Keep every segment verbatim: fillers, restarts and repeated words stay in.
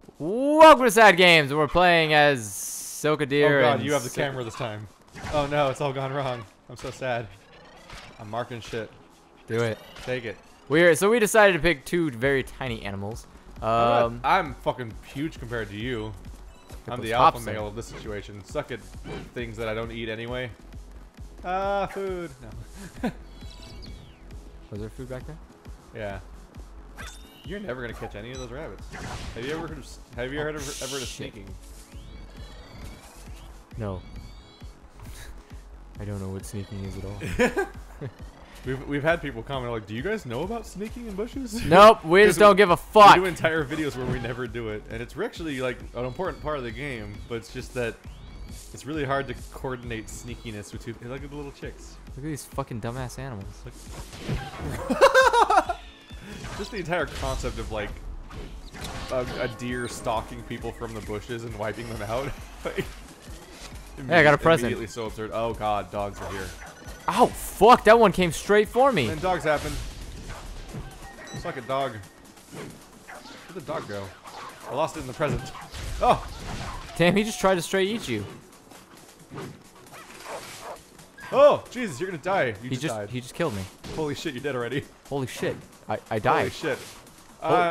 Welcome to Sad Games. We're playing as Silky Deer. Oh god, and you have the Sil camera this time. Oh no, it's all gone wrong. I'm so sad. I'm marking shit. Do it. Take it. We're so we decided to pick two very tiny animals. Um, I'm, not, I'm fucking huge compared to you. I'm the alpha male of this situation. Suck at things that I don't eat anyway. Ah, food. No. Was there food back there? Yeah. You're never gonna catch any of those rabbits. Have you ever heard of Have you oh, heard of, ever heard of sneaking? No. I don't know what sneaking is at all. we've we've had people comment like, "Do you guys know about sneaking in bushes?" Nope, we just don't we, give a fuck. We do entire videos where we never do it, and it's actually like an important part of the game. But it's just that it's really hard to coordinate sneakiness with two. Look at the little chicks. Look at these fucking dumbass animals. Just the entire concept of like a, a deer stalking people from the bushes and wiping them out. Like, hey, I got a present. Immediately so absurd. Oh god, dogs are here. Oh fuck, that one came straight for me. And dogs happen. It's like a dog. Where'd the dog go? I lost it in the present. Oh! Damn, he just tried to straight eat you. Oh, Jesus, you're gonna die. You he just, just died. He just killed me. Holy shit, you're dead already. Holy shit. I, I died. Holy shit. Uh,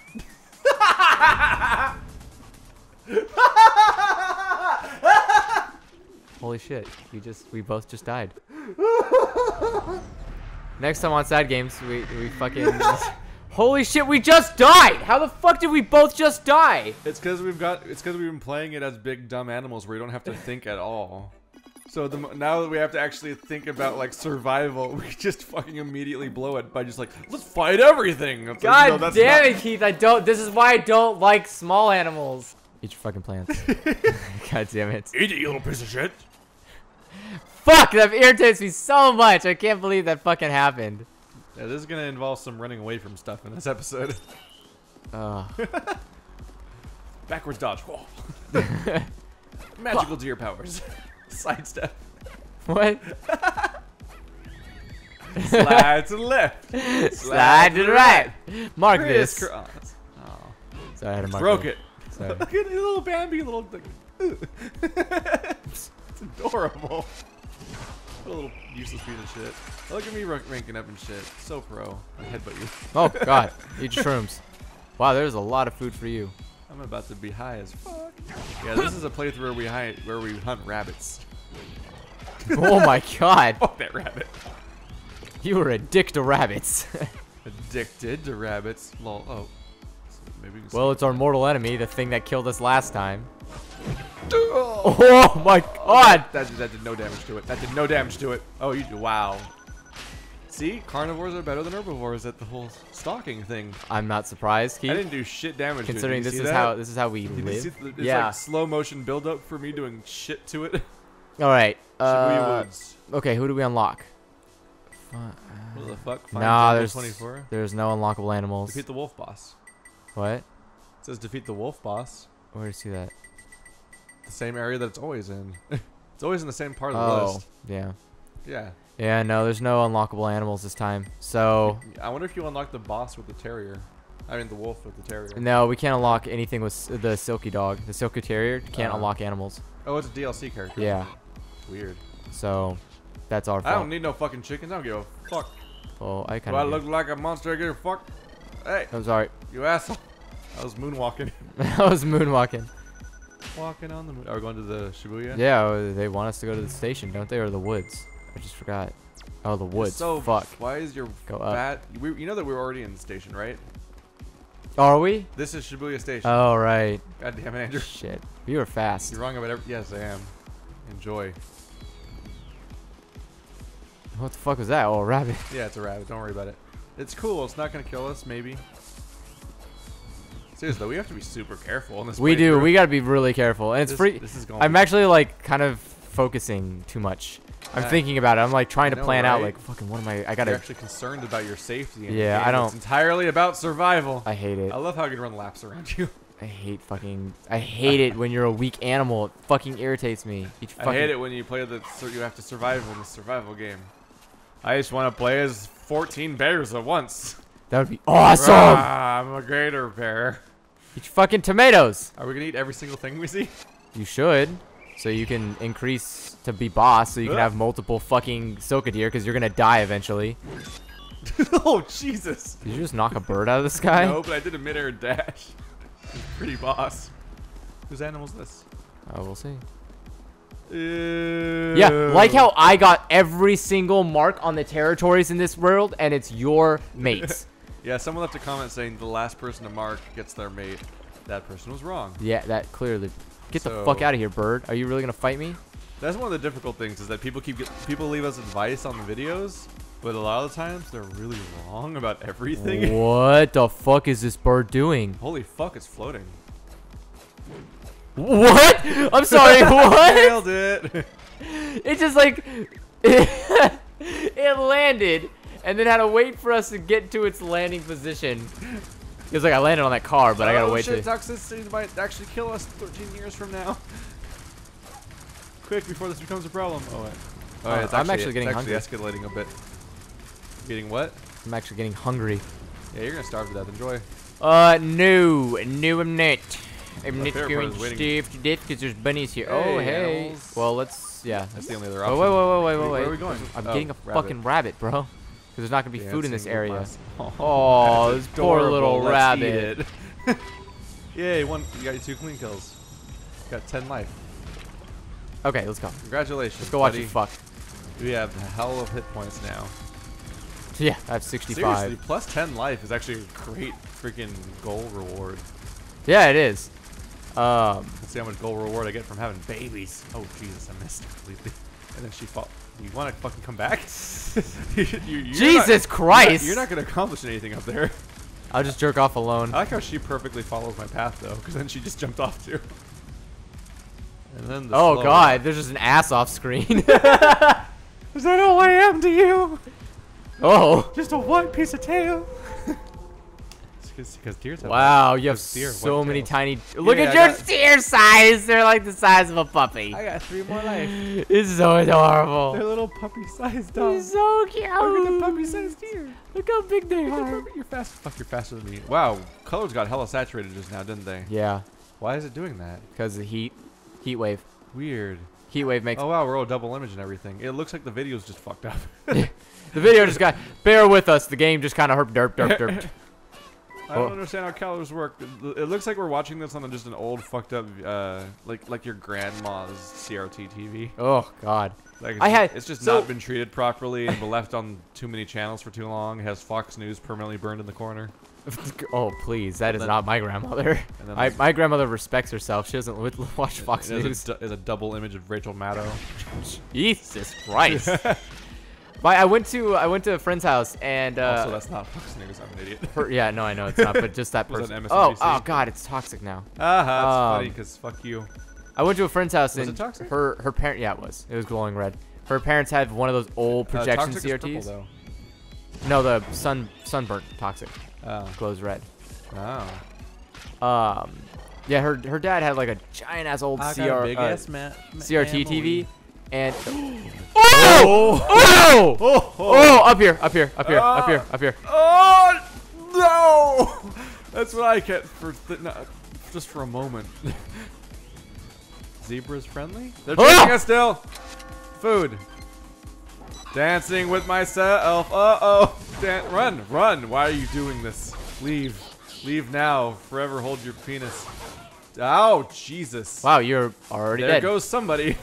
Holy shit. We just we both just died. Next time on Sad Games, we we fucking holy shit, we just died! How the fuck did we both just die? It's cause we've got it's cause we've been playing it as big dumb animals where you don't have to think at all. So the, now that we have to actually think about like survival, we just fucking immediately blow it by just like, let's fight everything. It's God like, no, that's damn not... it, Keith! I don't. This is why I don't like small animals. Eat your fucking plants. God damn it! Eat it, you little piece of shit. Fuck! That irritates me so much. I can't believe that fucking happened. Yeah, this is gonna involve some running away from stuff in this episode. Uh. Backwards dodge. Magical deer powers. Sidestep. What? Slide to the left. Slide, Slide to the right. Mark Chris this. Cross. Oh. Sorry, I had to mark Broke it. it. Sorry. Look at the little Bambi, little thing. It's adorable. What a little useless piece of shit. Look at me ranking up and shit. So pro. I headbutt you. Oh god. Eat your shrooms. Wow, there's a lot of food for you. I'm about to be high as fuck. Yeah, this is a playthrough where we hide, where we hunt rabbits. Oh my god. Fuck that rabbit. You were addicted to rabbits. Addicted to rabbits. Lol. Oh. So maybe we can well, it's our mortal enemy, the thing that killed us last time. Oh my god. That, that, that did no damage to it. That did no damage to it. Oh, you do. Wow. See, carnivores are better than herbivores at the whole stalking thing. I'm not surprised, Keith. I didn't do shit damage. Considering to it. this is that? how this is how we Did live. You see the, it's yeah. like slow motion build up for me doing shit to it. All right. Shibuya Uh, Woods. okay, who do we unlock? Uh, What the fuck? Find nah, there's twenty-four. There's no unlockable animals. Defeat the wolf boss. What? It says defeat the wolf boss. Where do you see that? The same area that it's always in. It's always in the same part of the Oh, list. yeah. Yeah. Yeah, no, there's no unlockable animals this time. So I wonder if you unlock the boss with the terrier. I mean the wolf with the terrier. no, we can't unlock anything with s the Silky dog. The Silky Terrier can't Uh, unlock animals. Oh, it's a D L C character. Yeah. Weird. So that's our fault. I don't need no fucking chickens. I don't give a fuck. Well, I Do kind I of. look like a monster? I give a fuck. Hey, I'm sorry. you asshole. I was moonwalking. I was moonwalking. Walking on the moon. Are we going to the Shibuya? Yeah, they want us to go to the station, don't they, or the woods? I just forgot. Oh, the woods. So fuck. Why is your Go up. bat? We, you know that we're already in the station, right? Are we? This is Shibuya Station. Oh right. God damn it, Andrew. Shit. You were fast. You're wrong about every. Yes, I am. Enjoy. What the fuck was that? Oh, a rabbit. Yeah, it's a rabbit. Don't worry about it. It's cool. It's not gonna kill us. Maybe. Seriously, though, we have to be super careful in this. We do. playthrough. We gotta be really careful, and it's This- free. this is going I'm be- actually like kind of focusing too much. I'm Yeah. thinking about it. I'm like trying to I know, plan out right? like fucking what am I? I You're gotta. actually concerned about your safety. In Yeah, the game. I don't- It's entirely about survival. I hate it. I love how I can run laps around you. I hate fucking. I hate it when you're a weak animal. It fucking irritates me. You fucking, I hate it when you play the so you have to survive in the survival game. I just want to play as fourteen bears at once. That would be awesome. Ah, I'm a greater bear. Eat your fucking tomatoes. Are we gonna eat every single thing we see? You should. So you can increase to be boss, so you can Ugh. have multiple fucking Sika deer, because you're gonna die eventually. Oh, Jesus. Did you just knock a bird out of the sky? No, but I did a mid-air dash. Pretty boss. Whose animal is this? Oh, we'll see. Ew. Yeah, like how I got every single mark on the territories in this world, and it's your mates. Yeah, someone left a comment saying the last person to mark gets their mate. That person was wrong. Yeah, that clearly. Get So- the fuck out of here, bird. Are you really gonna fight me? That's one of the difficult things is that people keep get, people leave us advice on the videos, but a lot of the times they're really wrong about everything. What the fuck is this bird doing? Holy fuck, it's floating. What? I'm sorry, what? Nailed it. It just like it landed and then had to wait for us to get to its landing position. It was like I landed on that car, but I gotta oh, wait shit, to. toxicity might actually kill us thirteen years from now. Quick, before this becomes a problem. Oh wait. Oh, Uh, yeah, it's I'm actually, actually getting it's actually escalating a bit. Getting what? I'm actually getting hungry. Yeah, you're gonna starve to death. Enjoy. Uh, no, no, I'm not. I'm My not favorite going part to is waiting. starve to death because there's bunnies here. Oh, Hey, hey. animals. Well, let's. Yeah. That's the only other Oh, option. wait, wait, wait, wait, wait, Where wait. are we going? I'm Oh, getting a rabbit. fucking rabbit, bro. Because there's not gonna be food in this Dancing with area. my- Oh, That's this poor little adorable. Let's rabbit. eat it. Yay, one. You got your two clean kills. You got ten life. Okay, let's go. Congratulations. Let's go watch buddy. it fuck. We have a hell of hit points now. Yeah, I have sixty-five. Seriously, plus ten life is actually a great freaking goal reward. Yeah, it is. Um, Let's see how much goal reward I get from having babies. Oh Jesus, I missed completely. And then she fought. You want to fucking come back? you, you, you're Jesus not, Christ! You're not, you're not going to accomplish anything up there. I'll just jerk off alone. I like how she perfectly follows my path though, because then she just jumped off too. And then the Oh slow- god, there's just an ass off screen. Is that all I am to you? Oh. Just a white piece of tail. Because deers have Wow, you have deer, so white many tails. tiny. Look Yeah, at I your got- deer size. They're like the size of a puppy. I got three more life. It's so adorable. They're little puppy-sized They're dogs. so cute. Look at the puppy-sized deer. Look how big they are. You're fast. Fuck, you're faster than me. Wow, colors got hella saturated just now, didn't they? Yeah, Why is it doing that? because the heat, heat wave, Weird. heat wave makes. Oh wow, we're all double image and everything. It looks like the video's just fucked up. The video just got. Bear with us. The game just kind of herp derp derp derp. I don't Oh. understand how colors work. It, it looks like we're watching this on a, just an old fucked up, uh, like like your grandma's C R T T V. Oh god. Like it's I just, had- it's just so- not been treated properly and been left on too many channels for too long. It has Fox News permanently burned in the corner. Oh please, that is then- not my grandmother. and then I, like- my grandmother respects herself. She doesn't li- watch Fox There's News. a, du- there's a double image of Rachel Maddow. Jesus Christ. But I went to I went to a friend's house and uh, also, that's not Fox News. I'm an idiot. her, yeah, no, I know it's not, but just that Was it person. M S Oh, N B C? oh god, it's toxic now. Aha, that's Um, funny because fuck you. I went to a friend's house Was and it toxic? her her parent yeah it was it was glowing red. Her parents had one of those old Uh, projection toxic C R is purple, Ts. though. No, the sun sunburnt toxic Oh. glows red. Oh. Um, yeah, her her dad had like a giant ass old C R uh, C R T T V, and oh oh Oh, oh up here up here up here up here up here. Oh no! That's what I get for th no, just for a moment. Zebras friendly? They're Ah! chasing us still. Food. Dancing with myself. Uh oh. Dan run, run. Why are you doing this? Leave. Leave now. Forever hold your penis. Oh Jesus. Wow, you're already There dead. goes somebody.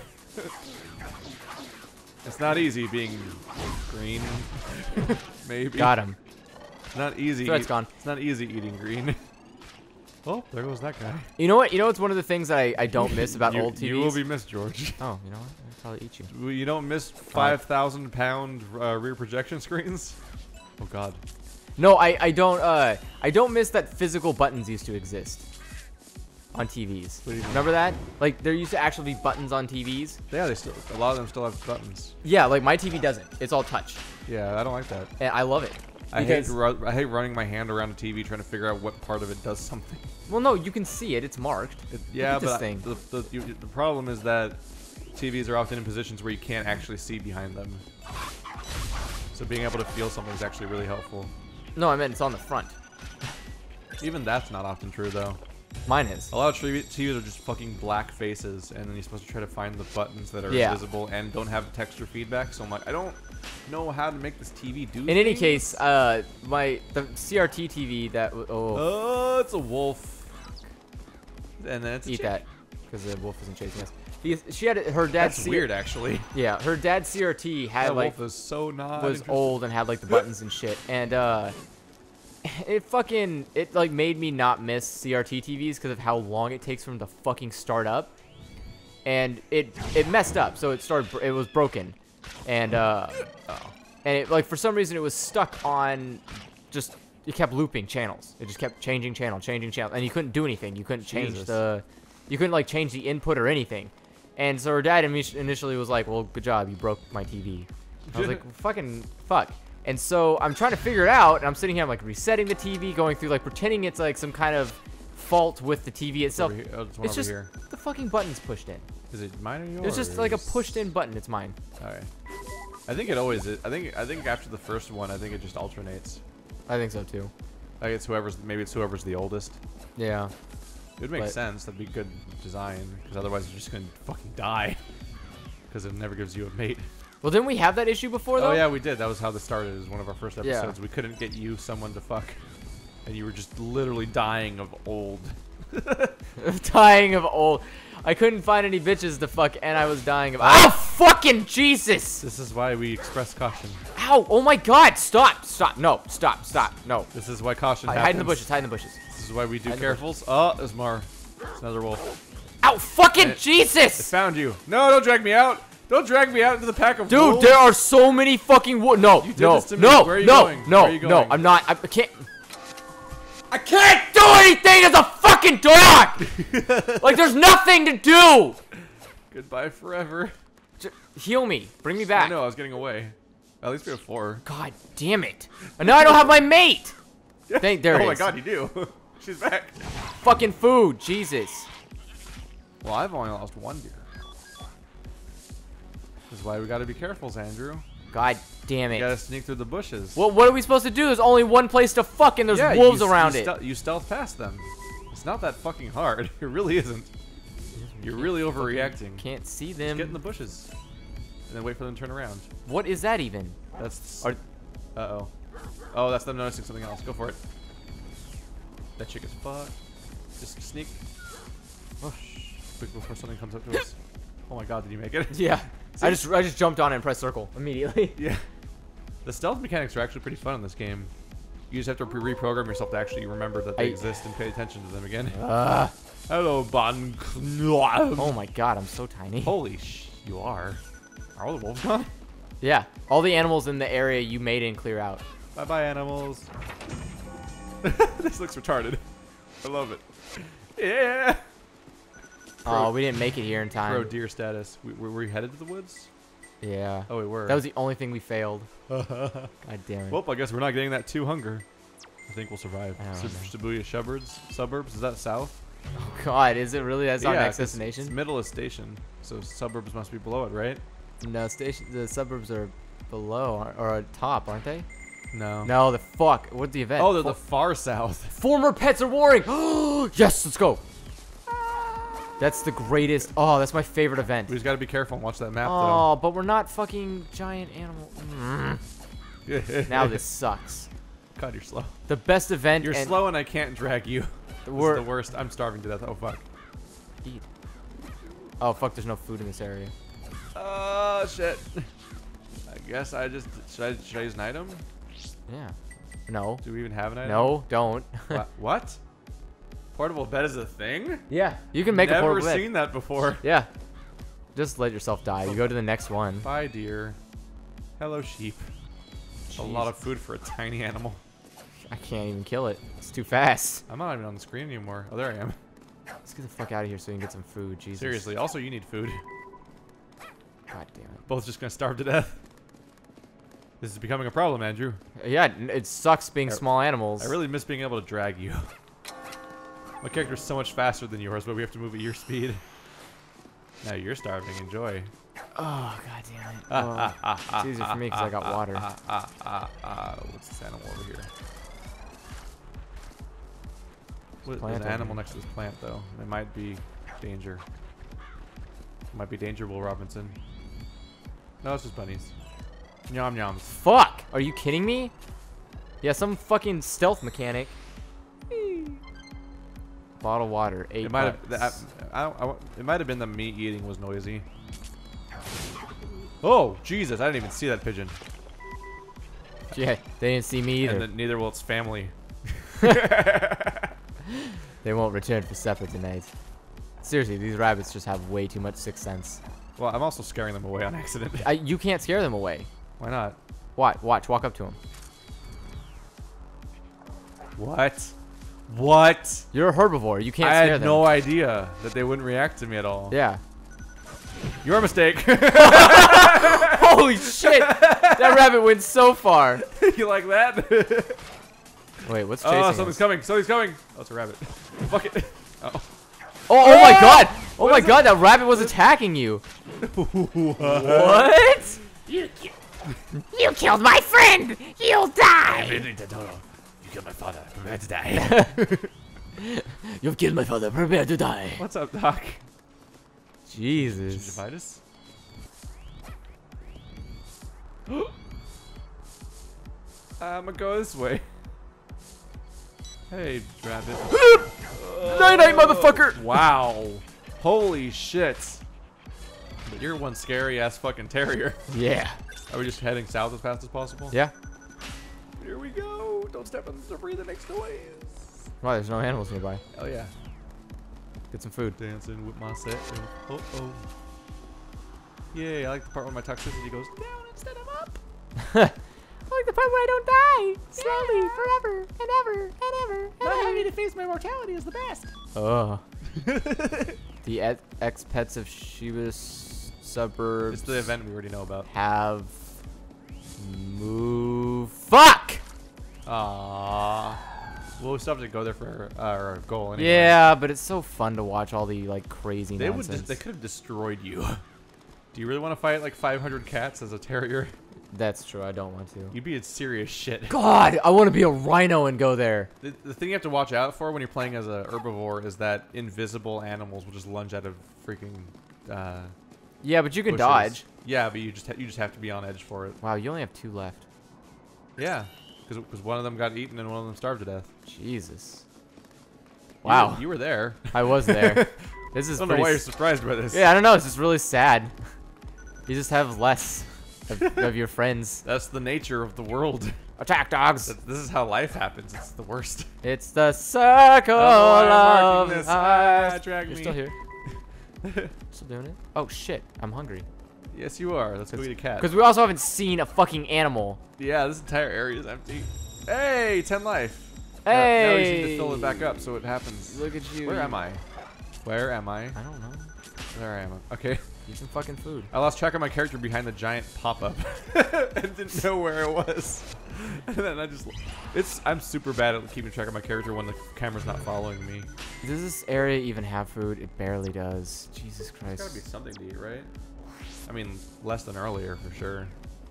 It's not easy being green. Maybe. Got him. It's not easy. Threat's eat- gone. It's not easy eating green. Oh, there goes that guy. You know what? You know what's one of the things that I, I don't miss about you, old T Vs? You will be missed, George. Oh, you know what? I'll probably eat you. Well, You don't miss five thousand pound uh, rear projection screens? Oh God. No, I, I don't uh I don't miss that physical buttons used to exist on T Vs. What do you mean? Remember that? Like there used to actually be buttons on T Vs. Yeah, they still. A lot of them still have buttons. Yeah, like my T V doesn't. It's all touch, Yeah, I don't like that. and I love it. I hate, Because- ru I hate running my hand around a T V trying to figure out what part of it does something. Well, no, you can see it. It's marked. It, yeah, Look at this but I- thing. the the, you, the problem is that T Vs are often in positions where you can't actually see behind them. So being able to feel something is actually really helpful. No, I meant it's on the front. Even that's not often true though. Mine is. A lot of T Vs are just fucking black faces, and then you're supposed to try to find the buttons that are yeah. visible and don't have texture feedback. So I'm like, I don't know how to make this T V do. In things. any case, uh, my the C R T T V that oh, oh it's a wolf, and then it's eat a that because the wolf isn't chasing us. Because she had her dad's. That's weird, actually. Yeah, her dad's C R T had that like wolf is so not was old and had like the buttons and shit, and uh. It fucking, it like made me not miss C R T T Vs because of how long it takes for them to fucking start up. And it it messed up, so it started, it was broken. And, uh, oh. and it, like, for some reason it was stuck on just, it kept looping channels. It just kept changing channel, changing channel. And you couldn't do anything. You couldn't change Jesus. the, you couldn't like change the input or anything. And so her dad initially was like, well, good job, you broke my T V. I was like, fucking fuck. And so I'm trying to figure it out, and I'm sitting here, I'm like resetting the T V, going through like pretending it's like some kind of fault with the T V itself. Over here. Oh, it's just here. the fucking button's pushed in. Is it mine or yours? It's just like a pushed-in button. It's mine. All right. I think it always is. I think I think after the first one, I think it just alternates. I think so too. Like it's whoever's maybe it's whoever's the oldest. Yeah. It would make but, sense. That'd be good design because otherwise you're just gonna fucking die because it never gives you a mate. Well, didn't we have that issue before, though? Oh, yeah, we did. That was how this started. It was one of our first episodes. Yeah. We couldn't get you someone to fuck. And you were just literally dying of old. Dying of old. I couldn't find any bitches to fuck, and I was dying of... Oh, fucking Jesus! This is why we express caution. Ow! Oh, my God! Stop! Stop! No! Stop! Stop! No. This is why caution Hide, happens. hide in the bushes. Hide in the bushes. This is why we do hide carefuls. Oh, there's more. It's another wolf. Ow! Fucking it, Jesus! It found you. No, don't drag me out. Don't drag me out into the pack of Dude, wolves. there are so many fucking wolves. No, you did no, this to me. no, Where are you no, going? no, Where are you no. going? I'm not. I can't. I can't do anything as a fucking dog. Like, there's nothing to do. Goodbye forever. Just heal me. Bring me back. I know. I was getting away. At least we have four. God damn it. And now I don't have my mate. Yeah. Thank, there oh it my is. God, you do. She's back. Fucking food. Jesus. Well, I've only lost one deer. This is why we gotta be careful, Andrew. God damn it. You gotta sneak through the bushes. Well, what are we supposed to do? There's only one place to fuck, and there's yeah, wolves you, around you it. Ste you stealth past them. It's not that fucking hard. It really isn't. You're really overreacting. Can't see Just them. get in the bushes. And then wait for them to turn around. What is that even? That's... Are, Uh-oh. Oh, that's them noticing something else. Go for it. That chick is fucked. Just sneak. Oh, quick before something comes up to us. Oh my God, did you make it? yeah. See? I just I just jumped on it and pressed circle immediately. Yeah. The stealth mechanics are actually pretty fun in this game. You just have to re reprogram yourself to actually remember that they I, exist and pay attention to them again. Uh, Hello, Bon. Oh my God, I'm so tiny. Holy sh! You are. Are all the wolves gone? Yeah, all the animals in the area you made and clear out. Bye bye, animals. This looks retarded. I love it. Yeah. Oh, we didn't make it here in time. Pro deer status. We, were we headed to the woods? Yeah. Oh, we were. That was the only thing we failed. God damn it. Well, I guess we're not getting that two hunger. I think we'll survive. I don't Sub know. Shibuya suburbs. Suburbs. Is that south? Oh God, is it really? That's our yeah, next 'cause destination? It's middle of station, so suburbs must be below it, right? No, station. The suburbs are below or, or at top, aren't they? No. No, the fuck. What's the event? Oh, they're For the far south. former pets are warring. Yes, let's go. That's the greatest. Oh, that's my favorite event. We just gotta be careful and watch that map, Oh, but we're not fucking giant animal. Mm. though. Now this sucks. God, you're slow. The best event. You're and slow and I can't drag you. This We're- is the worst. I'm starving to death. Oh, fuck. Eat. Oh fuck! There's no food in this area. Oh, shit. I guess I just... Should I, should I use an item? Yeah. No. Do we even have an item? No, don't. What? What? Portable bed is a thing? Yeah, you can make Never a portable bed. seen that before. Yeah. Just let yourself die. You go to the next one. Bye, deer. Hello, sheep. A lot of food for a tiny animal. I can't even kill it. It's too fast. I'm not even on the screen anymore. Oh, there I am. Let's get the fuck out of here so we can get some food. Jesus. Seriously. Also, you need food. God damn it. Both just gonna starve to death. This is becoming a problem, Andrew. Yeah, n- it sucks being I- small animals. I really miss being able to drag you. My character's so much faster than yours, but we have to move at your speed. Now you're starving. Enjoy. Oh, god damn it. Oh, it's easier for me because I got water. Ah, ah, ah, ah. What's this animal over here? What, plant there's an animal over next to this plant, though. It might be danger. It might be danger, Will Robinson. No, it's just bunnies. Nyam nyams. Fuck! Are you kidding me? Yeah, some fucking stealth mechanic. Bottle water. Eight It might have. bucks. I, I, I, it might have been the meat eating was noisy. Oh Jesus! I didn't even see that pigeon. Yeah, they didn't see me either. And then neither will its family. They won't return for supper tonight. Seriously, these rabbits just have way too much sixth sense. Well, I'm also scaring them away on accident. I, you can't scare them away. Why not? Watch, watch, walk up to them. What? What? You're a herbivore. You can't I scare had them. no idea that they wouldn't react to me at all. Yeah. Your mistake. Holy shit! That rabbit went so far. You like that? Wait, what's chasing Oh, something's us? coming. Something's coming. Oh, it's a rabbit. Fuck it. Oh. Oh, oh my god! Oh What my is god, that rabbit was attacking you. What? You, ki- you killed my friend! You'll die! You killed my father. Prepare to die. You've killed my father. Prepare to die. What's up, Doc? Jesus. Gingivitis? I'm gonna go this way. Hey, rabbit. Night night, motherfucker! Wow. Holy shit. But you're one scary ass fucking terrier. Yeah. Are we just heading south as fast as possible? Yeah. Here we go. Don't step on the debris that makes noise. Wow, there's no animals nearby. Oh yeah. Get some food. Dancing with myself. Oh oh. Yay, I like the part where my toxicity goes down instead of up. I like the part where I don't die. Slowly, forever, and ever, and ever, and Not ever. having to face my mortality is the best. Oh. The ex- ex-pets of Shiba's suburbs It's the event we already know about. have moved. Fuck! Aww. Well, we still have to go there for our, our goal anyway. Yeah, but it's so fun to watch all the like crazy They would. nonsense. Just, they could have destroyed you. Do you really want to fight like five hundred cats as a terrier? That's true. I don't want to. You'd be in serious shit. God, I want to be a rhino and go there. The, the thing you have to watch out for when you're playing as a herbivore is that invisible animals will just lunge out of freaking. Uh, Yeah, but you can bushes. dodge. Yeah, but you just ha you just have to be on edge for it. Wow, you only have two left. Yeah, because one of them got eaten and one of them starved to death. Jesus. You Wow. were, you were there. I was there. This is I don't know pretty why you're s- surprised by this. Yeah, I don't know. It's just really sad. You just have less of, of your friends. That's the nature of the world. Attack dogs. That- This is how life happens. It's the worst. It's the circle Oh, I'm of marking this. life. Ah, drag You're me. still here. Still doing it? Oh shit! I'm hungry. Yes, you are. Let's go eat a cat. Because we also haven't seen a fucking animal. Yeah, this entire area is empty. Hey, ten life. Now- Now, we just need to fill it back up so it happens. Look at you. Where am I? Where am I? I don't know. There I am. Okay. Eat some fucking food. I lost track of my character behind the giant pop-up and didn't know where it was. And then I just, it's, I'm super bad at keeping track of my character when the camera's not following me. Does this area even have food? It barely does. Jesus There's Christ. gotta be something to eat, right? I mean, less than earlier for sure.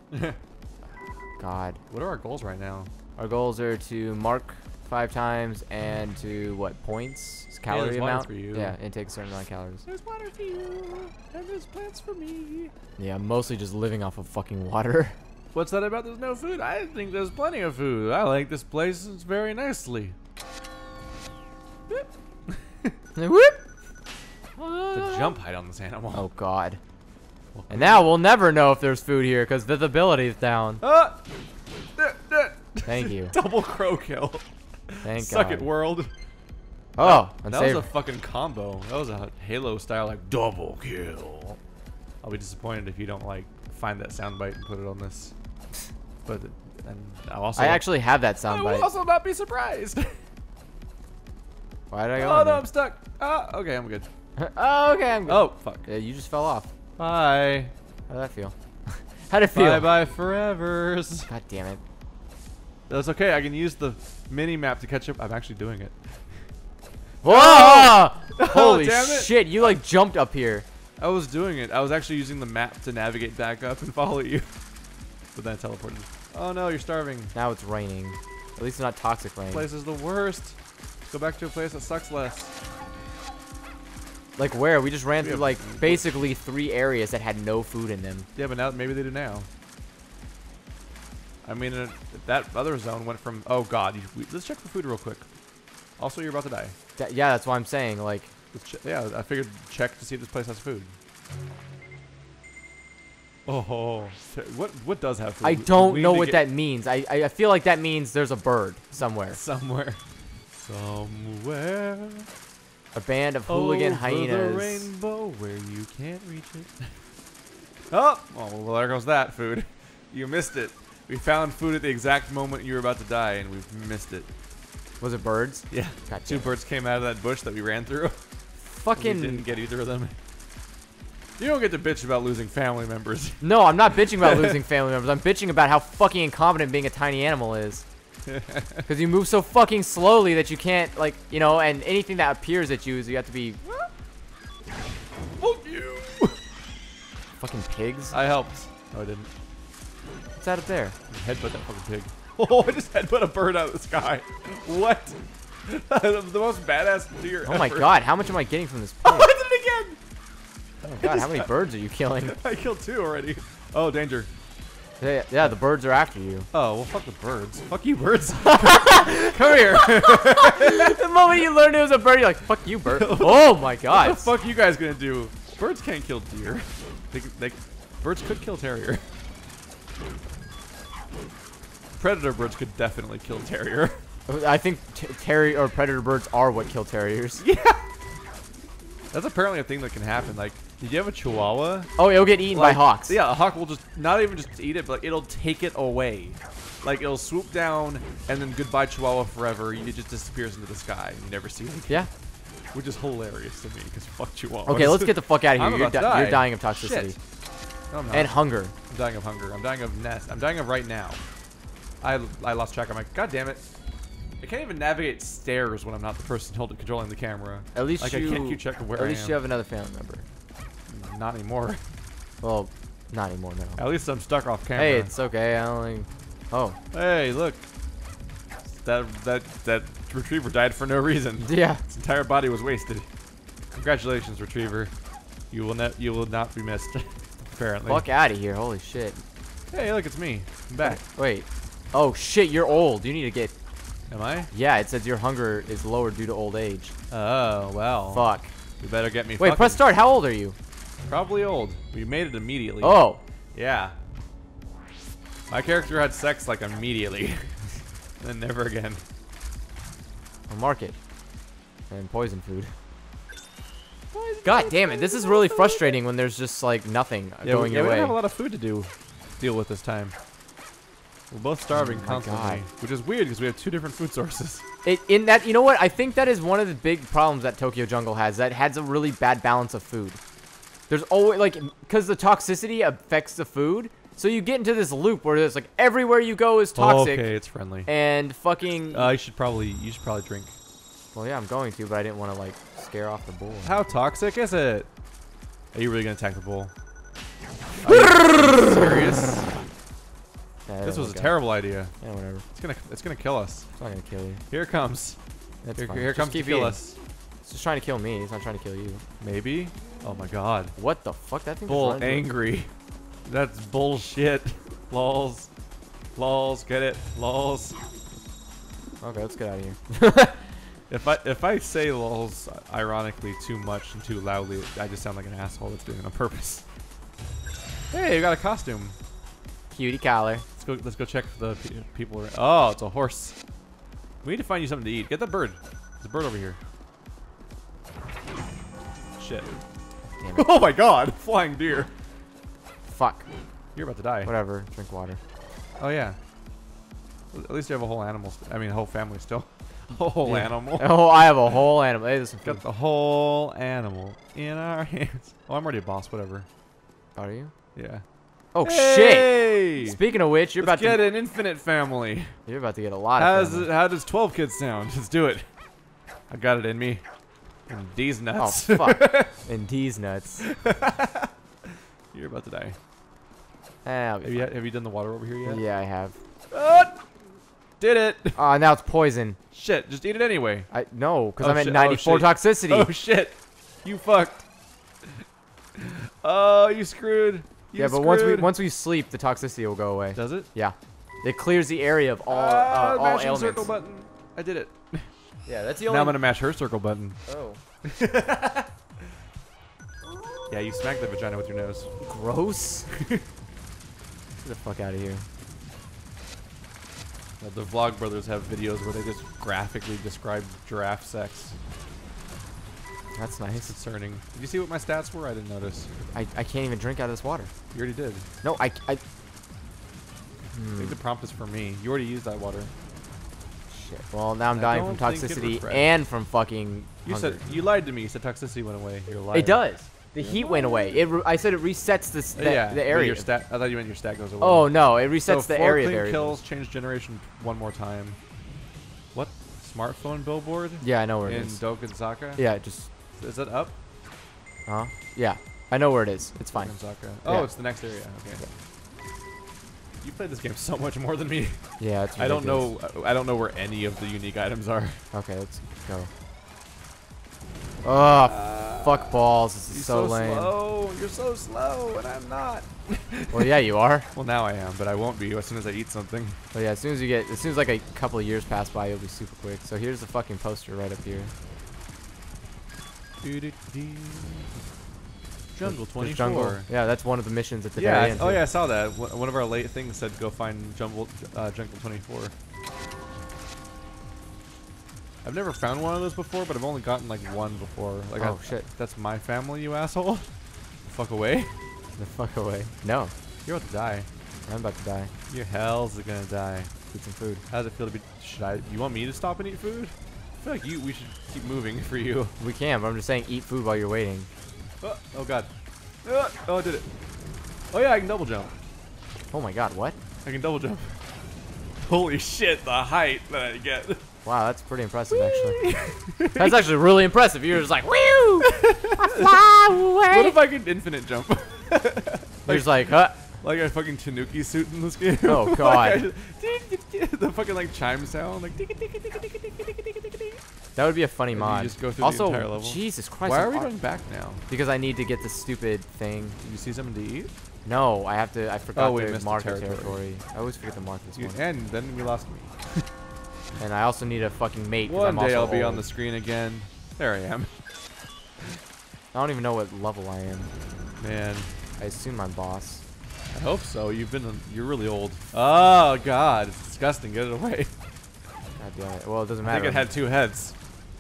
God. What are our goals right now? Our goals are to mark five times and to what points? It's calorie there's water amount. for you. Yeah, it takes a certain amount of calories. There's water for you, and there's plants for me. Yeah, mostly just living off of fucking water. What's that about there's no food? I think there's plenty of food. I like this place very nicely. Whoop! The jump height on this animal. Oh God. And now we'll never know if there's food here because visibility is down. Ah! Thank you. Double crow kill. Thank Suck God. it, world. Oh, That was a fucking combo. That was a Halo style like double kill. I'll be disappointed if you don't like find that soundbite and put it on this. But and I'll also I actually have that I will soundbite. also not be surprised. Why did I go? Oh in no, there? I'm stuck. Ah, okay, I'm good. Oh, okay, I'm good. Oh fuck. Yeah, you just fell off. Bye. How did that feel? How'd it feel? Bye bye forevers. God damn it. That's okay. I can use the mini map to catch up. I'm actually doing it. Whoa! Holy damn it. shit! You like jumped up here. I was doing it. I was actually using the map to navigate back up and follow you. But then I teleported. Oh no, you're starving. Now it's raining. At least it's not toxic rain. This place is the worst. Go back to a place that sucks less. Like where? We just ran We through have- like basically three areas that had no food in them. Yeah, but now maybe they do now. I mean, uh, that other zone went from. Oh God, you, we, let's check for food real quick. Also, you're about to die. That, yeah, that's why I'm saying like. Let's che yeah, I figured check to see if this place has food. Oh, what what does have food? I We- don't we know need to what get that means. I, I I feel like that means there's a bird somewhere. somewhere. Somewhere. A band of hooligan Over hyenas. the rainbow where you can't reach it. Oh, oh, well there goes that food. You missed it. We found food at the exact moment you were about to die, and we've missed it. Was it birds? Yeah, God two damn. birds came out of that bush that we ran through. Fucking. We didn't get either of them. You don't get to bitch about losing family members. No, I'm not bitching about losing family members. I'm bitching about how fucking incompetent being a tiny animal is. Because you move so fucking slowly that you can't, like, you know, and anything that appears at you is you have to be. Fuck you! Fucking pigs. I helped. No, I didn't. What's that up there? Headbutt that fucking pig. Oh, I just headbutt a bird out of the sky. What? The most badass deer Oh my ever. god, how much am I getting from this Oh, pig? I did it again! Oh my god, how many birds are you killing? I killed two already. Oh, danger. Yeah, yeah, the birds are after you. Oh, well, fuck the birds. Fuck you, birds. Come here. The moment you learned it was a bird, you're like, fuck you, bird. Oh my god. What the fuck you guys gonna do? Birds can't kill deer. They, they, birds could kill terrier. Predator birds could definitely kill terrier. I think t terrier or predator birds are what kill terriers. Yeah. That's apparently a thing that can happen. Like, did you have a chihuahua? Oh, it'll get eaten Like, by hawks. Yeah, a hawk will just not even just eat it, but like, it'll take it away. Like it'll swoop down and then goodbye chihuahua forever. It just disappears into the sky and you never see it again. Yeah. Which is hilarious to me because fuck chihuahua. Okay, let's get the fuck out of here. I'm You're, about to di die. you're dying of toxicity. Shit. No, I'm not. And hunger. I'm dying of hunger. I'm dying of nest. I'm dying of right now. I I lost track. I'm like, god damn it. I can't even navigate stairs when I'm not the person holding controlling the camera. At least like, you. I can't keep track of where At I least am. you have another family member. Not anymore. Well, not anymore. No. At least I'm stuck off camera. Hey, it's okay. I only. Oh. Hey, look. That that that retriever died for no reason. Yeah. Its entire body was wasted. Congratulations, retriever. You will not you will not be missed. Apparently. Fuck out of here. Holy shit. Hey, look, it's me. I'm back. Wait. Oh shit, you're old. You need to get. Am I? Yeah, it says your hunger is lowered due to old age. Oh well. Fuck. You better get me. Wait, fucking- press start. How old are you? Probably old. We made it immediately. Oh. Yeah. My character had sex like immediately. And then never again. I'll mark it. And poison food. God damn it, this is really frustrating when there's just like nothing Yeah, going we, yeah, your we way. don't have a lot of food to do deal with this time. We're both starving Oh my constantly, God. which is weird because we have two different food sources. It, in that, you know what? I think that is one of the big problems that Tokyo Jungle has. That it has a really bad balance of food. There's always like, because the toxicity affects the food, so you get into this loop where there's like everywhere you go is toxic. Okay, it's friendly. And fucking. Uh, you should probably you should probably drink. Well, yeah, I'm going to, but I didn't want to like scare off the bull. How toxic is it? Are you really gonna attack the bull? Are you, are you serious? Yeah, This was a okay. terrible idea. Yeah, whatever. It's gonna it's gonna kill us. It's not gonna kill you. Here it comes. That's Here, fine. here Just comes to keep kill eating. us. It's just trying to kill me. It's not trying to kill you. Maybe. Oh my god. What the fuck? That thing. just Bull runs- angry. That's bullshit. Lols. Lols. Get it? Lols. Okay, let's get out of here. If I if I say lols ironically too much and too loudly, I just sound like an asshole that's doing it on purpose. Hey, you got a costume. Cutie collar. Let's go. Let's go check the pe people. Around. Oh, it's a horse. We need to find you something to eat. Get that bird. There's a bird over here. Shit. Damn it. Oh my god! Flying deer. Fuck. You're about to die. Whatever. Drink water. Oh yeah. At least you have a whole animal. St I mean, a whole family still. A whole Yeah. animal. Oh, I have a whole animal. Hey, there's some food. Got the whole animal in our hands. Oh, I'm already a boss. Whatever. Are you? Yeah. Oh shit! Hey! Speaking of which, you're Let's about get to an infinite family. you're about to get a lot How of. does, family. it, how does twelve kids sound? Let's do it. I got it in me. And these Oh nuts. fuck! And these nuts. You're about to die. Eh, I'll be Have you, fine. have you done the water over here yet? Yeah, I have. Ah! Did it. Ah, uh, now it's poison. Shit, just eat it anyway. I no, because Oh, I'm at shit. ninety-four Oh, shit. toxicity. Oh shit. You fucked. Oh, you screwed. You yeah, but screwed. once we once we sleep, the toxicity will go away. Does it? Yeah. It clears the area of all Ah, uh, all mashing ailments. circle button. I did it. Yeah, that's the Now only. I'm gonna mash her circle button. Oh. Yeah, you smacked the vagina with your nose. Gross. Get the fuck out of here. Well, the Vlog Brothers have videos where they just graphically describe giraffe sex. That's It's nice. concerning. Did you see what my stats were? I didn't notice. I, I can't even drink out of this water. You already did. No, I. I I hmm, think the prompt is for me. You already used that water. shit. Well, now I'm I dying from don't think it toxicity refreshed. and from fucking. You hunger. said you lied to me. You said toxicity went away. You're lying. It does. The heat went away. It. Re I said it resets this the, yeah, the but area. Your stat. I thought you meant your stat goes away. Oh no! It resets so the four area clean variables. kills, change generation one more time. What? Smartphone billboard Yeah, I know where it in is. Dokenzaka? Yeah, just. Is that up? Huh? Yeah, I know where it is. It's fine. Dokenzaka. Oh, Yeah. it's the next area. Okay. You played this game so much more than me. Yeah, it's. I don't ridiculous. know. I don't know where any of the unique items are. Okay, let's go. Oh, fuck balls. This is You're so, so lame. slow. You're so slow, and I'm not. Well, yeah, you are. Well, now I am, but I won't be as soon as I eat something. But yeah, as soon as you get, as soon as like a couple of years pass by, you'll be super quick. So here's the fucking poster right up here. Jungle There's twenty-four. Jungle. Yeah, that's one of the missions at the Yeah. very I- end. oh too. yeah, I saw that. One one of our late things said go find Jungle uh, Jungle twenty-four. I've never found one of those before, but I've only gotten like one before. Like, Oh, I, shit. That's my family, you asshole. Fuck away. The fuck away. No, You're about to die. I'm about to die. Your hell's gonna die. Eat some food. How does it feel to be? Should I? You want me to stop and eat food? I feel like you. We should keep moving for you. We can, but I'm just saying, eat food while you're waiting. Oh, oh god. Uh, oh, I did it. Oh yeah, I can double jump. Oh my god, what? I can double jump. Holy shit, the height that I get. Wow, that's pretty impressive, actually. That's actually really impressive. You're just like, woo! I fly away. What if I could infinite jump? You're just like, huh? Like a fucking Tanuki suit in this game. Oh, Like God. I just- the fucking like chime sound, like. That would be a funny And you mod. just go through the also, entire level. Jesus Christ. Why I'm are we ar- going back now? Because I need to get the stupid thing. Did you see something to eat? No, I have to. I forgot Oh, we to missed the mark the territory. territory. I always forget to mark this You, one. and then we lost me. And I also need a fucking mate. 'cause One I'm day also I'll be on old. the screen again. There I am. I don't even know what level I am. Man, I assume I'm boss. I hope so. You've been. You're really old. Oh god, it's disgusting. Get it away. God damn it. Well, it doesn't I matter. think it had two heads.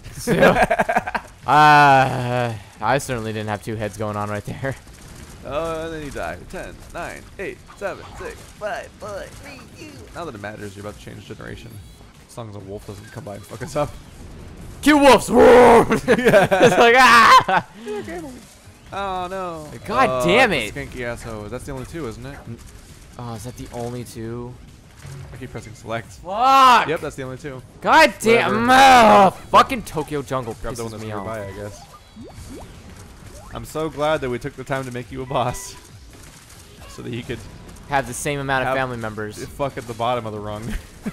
uh, I certainly didn't have two heads going on right there. Oh, and then you die. Ten, nine, eight, seven, six, five, four, three, two. Now that it matters, you're about to change generation. As long as a wolf doesn't come by and fuck us up. Kill wolves! It's like, ah! Oh no. God Oh, damn that's it. a Skanky asshole. That's the only two, isn't it? Oh, is that the only two? I keep pressing select. Fuck! Yep, that's the only two. God damn! Oh, fucking Tokyo Jungle Grab the one pisses that's me off. nearby, I guess. I'm so glad that we took the time to make you a boss. So that you could Have the same amount of Have- family members. fuck at the bottom of the rung.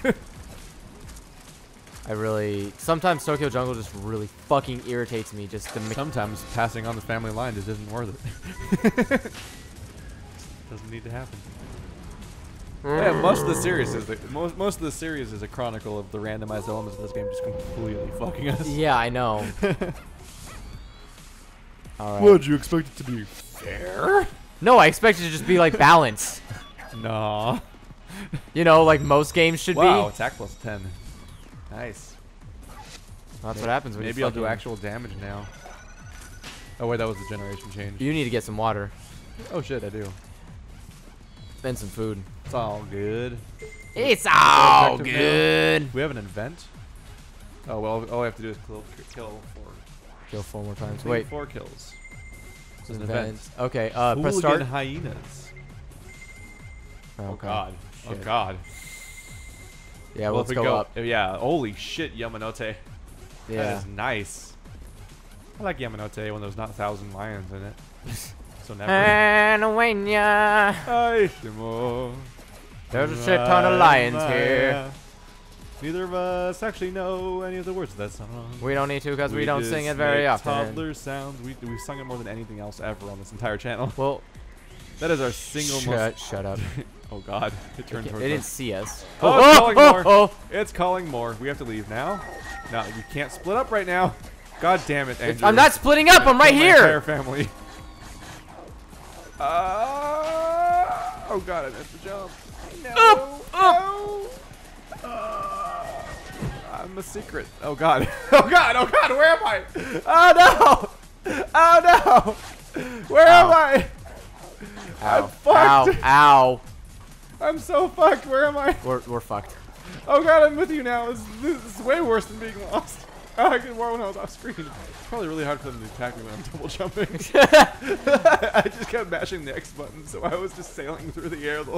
I really sometimes Tokyo Jungle just really fucking irritates me. Just the me- Sometimes passing on the family line just isn't worth it. Doesn't need to happen. Yeah, most of the series is the, most most of the series is a chronicle of the randomized elements of this game just completely fucking us. Yeah, I know. All right. Would you expect it to be fair? No, I expect it to just be like balance. Nah. You know, like most games should Wow, be. attack plus ten. Nice. That's what happens when Maybe you I'll do fucking- actual damage now. Oh wait, that was the generation change. You need to get some water Oh shit, I do. and some food. It's all good. It's all Objective now. good. We have an event. Oh well, all we have to do is kill, kill four. Kill four more times. Complete Wait. four kills. It's an Event. event. Okay. Uh, press Hooligan start. hyenas. Oh Okay. god. Oh Shit. god. Yeah, Well, well, if let's we go, go up. Yeah. Holy shit, Yamanote. That Yeah. is nice. I like Yamanote when there's not thousand lions in it. So never. And when ya, Ai, Shimo. there's a shit ton of lions here. Neither of us actually know any of the words of that song. We don't need to because we, we don't just sing it very make often. Toddler sounds. We we've sung it more than anything else ever on this entire channel. Well, that is our single shut, most. Shut up. Oh God! It turned It, towards it didn't us. see us. Oh, Oh, it's oh, calling oh, more. oh. It's calling more. We have to leave now. No, we can't split up right now. God damn it, Andrew. I'm not splitting up. I'm right My here. entire family. Uh, oh God! I missed the jump. No. Up, up. No. Uh, I'm a secret. Oh God. Oh God. Oh God. Where am I? Oh no. Oh no. Where Ow. am I? Ow. I'm fucked. Ow. Ow. I'm so fucked. Where am I? We're, we're fucked. Oh God, I'm with you now. This, this is way worse than being lost. Oh, I get more when I was off screen. It's probably really hard for them to attack me when I'm double jumping. I just kept mashing the X button, so I was just sailing through the air the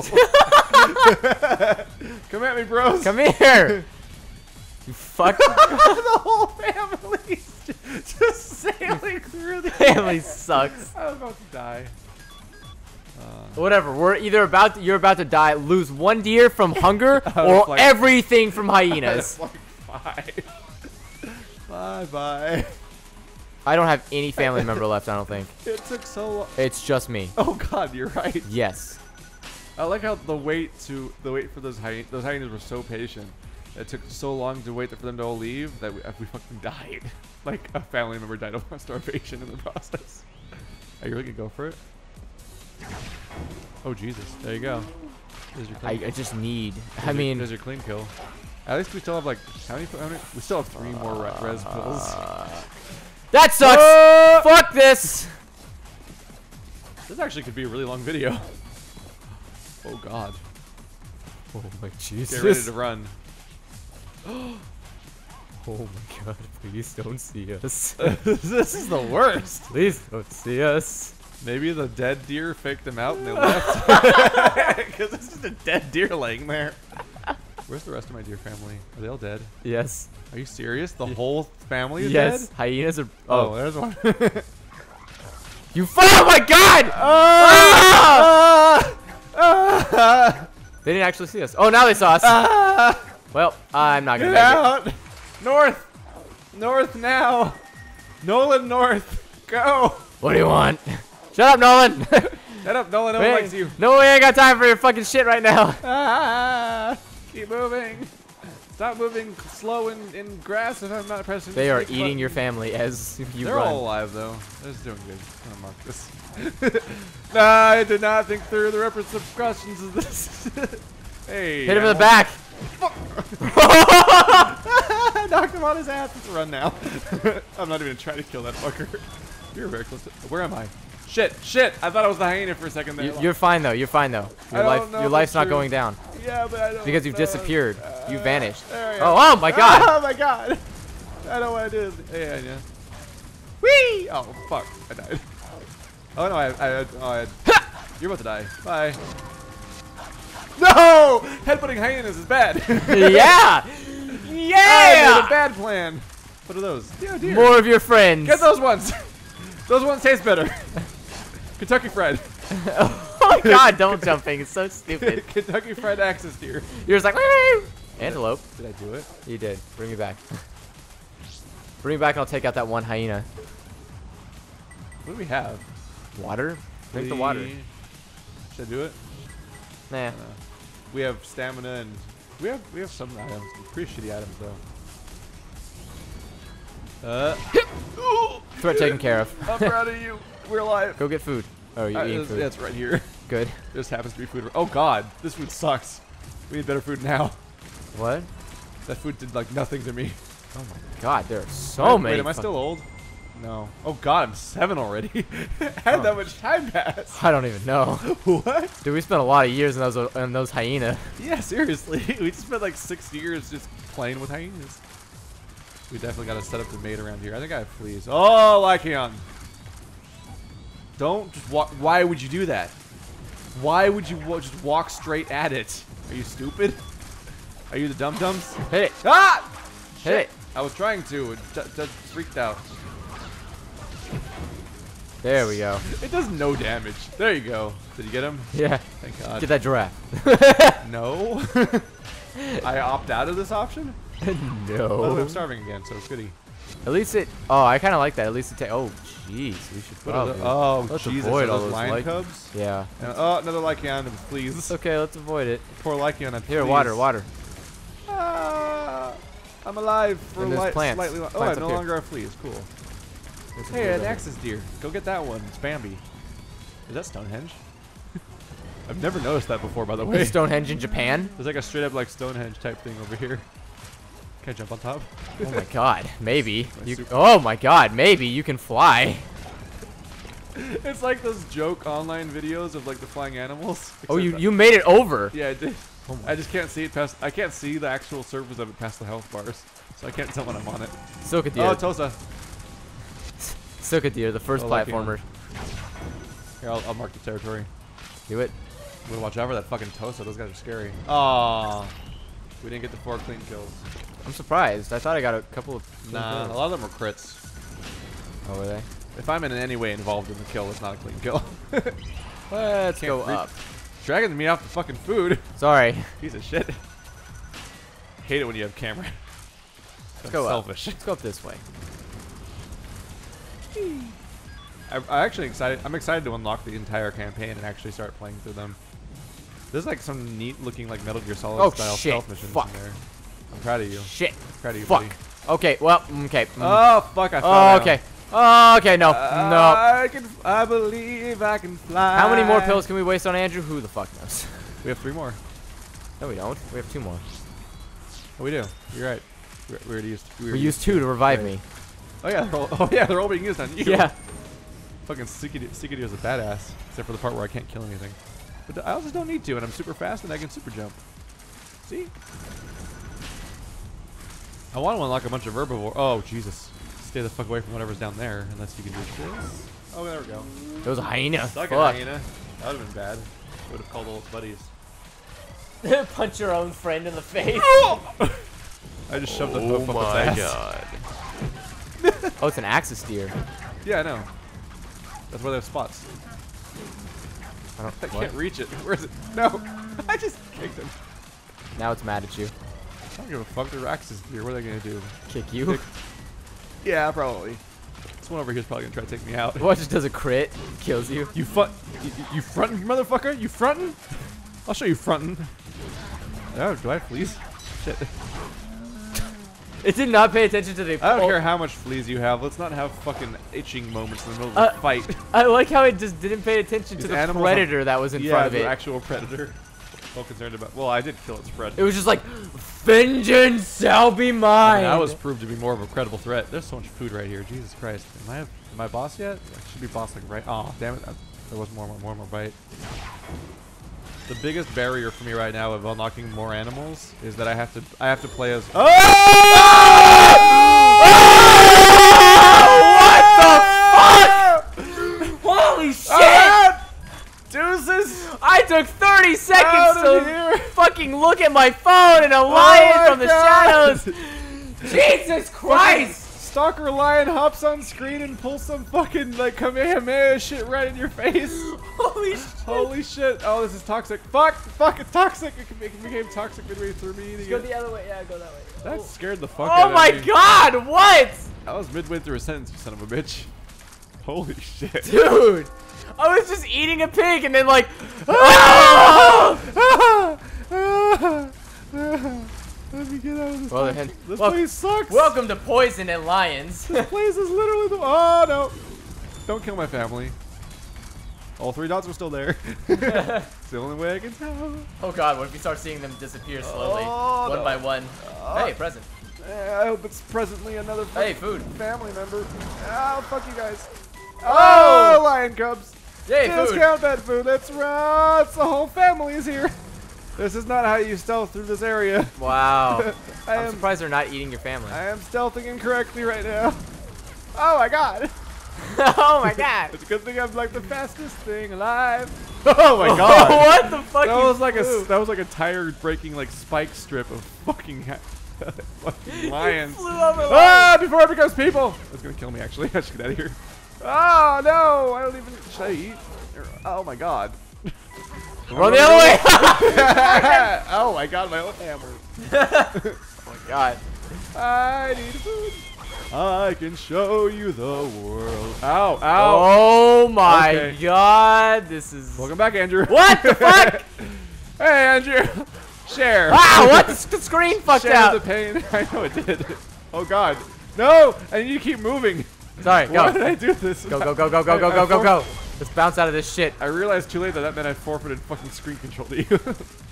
whole Come at me, bros. Come here. You fuck. The whole family's just, just sailing through the Family air. sucks. I was about to die. Uh, Whatever. We're either about to, you're about to die, lose one deer from hunger, or like- everything from hyenas. like five. Bye bye. I don't have any family member left. I don't think. It took so long. It's just me. Oh God, you're right. Yes. I like how the wait to the wait for those hyenas. Those hyenas were so patient. It took so long to wait for them to all leave that we, we fucking died. Like a family member died of starvation in the process. Are you really gonna go for it? Oh Jesus! There you go. There's your I, clean I just need. There's I your- mean. there's your clean kill. At least we still have like how many? How many we still have three more re res pills. That sucks. Uh, Fuck this. This actually could be a really long video. Oh God! Oh my Jesus. Get ready to run. Oh my God! Please don't see us. This is the worst. Please don't see us. Maybe the dead deer faked them out and they left. Because this is a dead deer laying there. Where's the rest of my deer family? Are they all dead? Yes. Are you serious? The whole family is Yes. dead? Hyenas are. Oh, Oh. there's one. You. Fu- Oh my God! Ah! Ah! Ah! They didn't actually see us. Oh, now they saw us. Ah! Well, I'm not gonna Get make it. out! North! North now! Nolan North! Go! What do you want? Shut up, Nolan. Shut up, Nolan. No one likes you. No, we ain't got time for your fucking shit right now. Ah! Keep moving. Stop moving slow in, in grass if I'm not pressing They the are stick eating button. your family as you They're run. all alive though. They're just doing good. I'm gonna mark this. Nah, I did not think through the repercussions of this. Hey. Hit him in the animal. back. Knocked him on his ass. Let's run now. I'm not even gonna try to kill that fucker. You're very close to. Where am I? Shit, shit. I thought I was the hyena for a second there. You, you're fine though. You're fine though. Your I life, don't know your if life's that's not true. going down Yeah, but I don't because you've know. disappeared. You Uh, vanished. there we Oh, go. oh my God. Oh my God. I don't want to do this. Yeah, yeah. Whee! Oh fuck! I died. Oh no! I, I, oh, I You're about to die. Bye. No! Headbutting hyenas is bad. Yeah. I Yeah. made a bad plan. What are those? Dear, dear. More of your friends. Get those ones. Those ones taste better. Kentucky Fried. Oh my God! Don't jumping. It's so stupid. Kentucky Fried Axis deer. You're just like woo! Antelope. Did I do it? You did. Bring me back. Bring me back, and I'll take out that one hyena. What do we have? Water. Drink the water. We- Should I do it? Nah. Uh, we have stamina and we have we have some items. Pretty shitty items though. Uh. Threat taken care of. I'm proud of you. We're alive. Go get food. Oh, you're Uh, eating it's, food. yeah, it's right here. Good. This happens to be food. Oh God, this food sucks. We need better food now. What? That food did like nothing to me. Oh my God! There are so Wait, many. Wait, am I fuck- still old? No. Oh God, I'm seven already. How did Oh. that much time pass? I don't even know. What? Dude, we spent a lot of years in those in those hyena. Yeah, seriously. We just spent like six years just playing with hyenas. We definitely got to set up the mate around here. I think I have fleas. Oh, Lycaon. Don't just walk. Why would you do that? Why would you wa just walk straight at it? Are you stupid? Are you the dum-dums? Hit it. Ah! Hit it. I was trying to. It d d freaked out. There we go. It does no damage. There you go. Did you get him? Yeah. Thank God. Get that giraffe. No. I opt out of this option? No. Oh, I'm starving again, so it's goody. At least it. Oh, I kind of like that. At least it. Ta oh, jeez. We should What are probably. the, oh, let's Jesus. avoid Are all those those lion lion- cubs? Yeah. And, oh, another Lycaon, please. It's okay. Let's avoid it. Poor Lycaon. Here, please. water, water. Ah, I'm alive for And there's li plants. slightly. Lo oh, Plants I up no here. longer have fleas. Cool. There's some Hey, food an right axis deer. Go get that one. It's Bambi. Is that Stonehenge? I've never noticed that before, by the here. way. Stonehenge in Japan. There's like a straight up like Stonehenge type thing over here. Can I jump on top? Oh my God. Maybe. My You, super- oh my God. Maybe you can fly. It's like those joke online videos of like the flying animals. Oh, except you that- you made it over. Yeah, I did. Oh my- I just can't see it past. I can't see the actual surface of it past the health bars, so I can't tell when I'm on it. Silky deer. Oh, Tosa. Silky deer, the first Oh, lucky platformer. Here, I'll, I'll mark the territory. Do it. I'm gonna watch out for that fucking Tosa. Those guys are scary. Aw. We didn't get the four clean kills. I'm surprised. I thought I got a couple of. clean Nah, kills. a lot of them were crits. Oh, were they? If I'm in any way involved in the kill, it's not a clean kill. Let's Can't go reach- up. Dragging me off the fucking food. Sorry. Piece of shit. Hate it when you have camera. Let's go selfish. up. Let's go up this way. I, I actually excited. I'm excited to unlock the entire campaign and actually start playing through them. There's like some neat looking like Metal Gear Solid Oh, style shit. stealth missions Fuck. in there. I'm proud of you. Shit. Proud of you, Fuck. buddy. Okay. Well. Okay. mm. Oh fuck! I fell Oh, down. okay. Oh, okay. No. Uh, no. I can. I believe I can fly. How many more pills can we waste on Andrew? Who the fuck knows? We have three more. No, we don't. We have two more. Oh, we do. You're right. We we already used. We used two to revive Right. me. Oh yeah. They're all, oh yeah. They're all being used on you. Yeah. Fucking Sika is a badass, except for the part where I can't kill anything. But I also don't need to, and I'm super fast and I can super jump. See? I want to unlock a bunch of herbivore. Oh Jesus! Stay the fuck away from whatever's down there, unless you can do this. Oh, there we go. It was a hyena. Suck it, Fuck. hyena. That would have been bad. Would have called all its buddies. Punch your own friend in the face. I just shoved the hoof up its ass. God. Oh, it's an axis deer. Yeah, I know. That's why they have spots. I don't. I What? can't reach it. Where is it? No! I just kicked him. Now it's mad at you. I don't give a fuck. They're axis deer. What are they gonna do? Kick you. Kick. Yeah, probably. This one over here is probably gonna try to take me out. What, just does a crit? Kills you? You front, you, you frontin', motherfucker? You frontin'? I'll show you frontin'. Oh, do I have fleas? Shit. It did not pay attention to the. I don't oh, care how much fleas you have. Let's not have fucking itching moments in the middle of Uh, the fight. I like how it just didn't pay attention to These the animals predator that was in yeah, front of the it. actual predator. Well concerned about. Well, I did kill its friend. It was just like, vengeance shall be mine. I, mean, I was proved to be more of a credible threat. There's so much food right here. Jesus Christ. Am I, am I boss yet? I should be boss like right. Oh, damn it. I, there was more, more, more, more bite. The biggest barrier for me right now of unlocking more animals is that I have to I have to play as. Oh! What the fuck? Holy shit! Ah! Deuces! I took thirty seconds Out of to here. fucking look at my phone and a lion my from the God. shadows. Jesus Christ! Stalker lion hops on screen and pulls some fucking like Kamehameha shit right in your face. Holy shit! Holy shit! Oh, this is toxic. Fuck! Fuck! It's toxic. It, it became toxic midway through me eating Go it. the other way. Yeah, go that way. That Oh. scared the fuck out Oh of my me. God! What? I was midway through a sentence, you son of a bitch. Holy shit. Dude! I was just eating a pig and then like, ah! Let me get out of this Well, place. then- This well, place sucks. Welcome to Poison and Lions. This place is literally the. Oh no! Don't kill my family. All three dots are still there. It's the only way I can tell. Oh God! What if we start seeing them disappear slowly, Oh, one no. by one? Oh. Hey, present. Eh, I hope it's presently another Hey, fucking food. family member. Oh, fuck you guys. Oh, lion cubs. Yay, food. Discount that food. That's right. The whole family is here. This is not how you stealth through this area. Wow. I I'm am surprised they're not eating your family. I am stealthing incorrectly right now. Oh my god. Oh my God. It's a good thing I'm like the fastest thing alive. Oh my god. What the fuck? That you was like a flew? that was like a tire breaking like spike strip of fucking ha fucking lions. Flew over Ah! Before it becomes people. It's gonna kill me actually. I should get out of here. Oh no! I don't even. Should I eat? Oh my god. Run the other way! Oh my god, my own hammer. Oh my god. I need food. I can show you the world. Ow, ow. Oh my Okay. god. This is. Welcome back, Andrew. What the fuck? Hey, Andrew. Share. Ah, what? The, the screen fucked Share out. the pain. I know it did. Oh god. No, I need to keep moving. Sorry, go. Why did I do this? Go, go, go, go, go, I- go, I go, go, for- go. Let's bounce out of this shit. I realized too late that that meant I forfeited fucking screen control to you.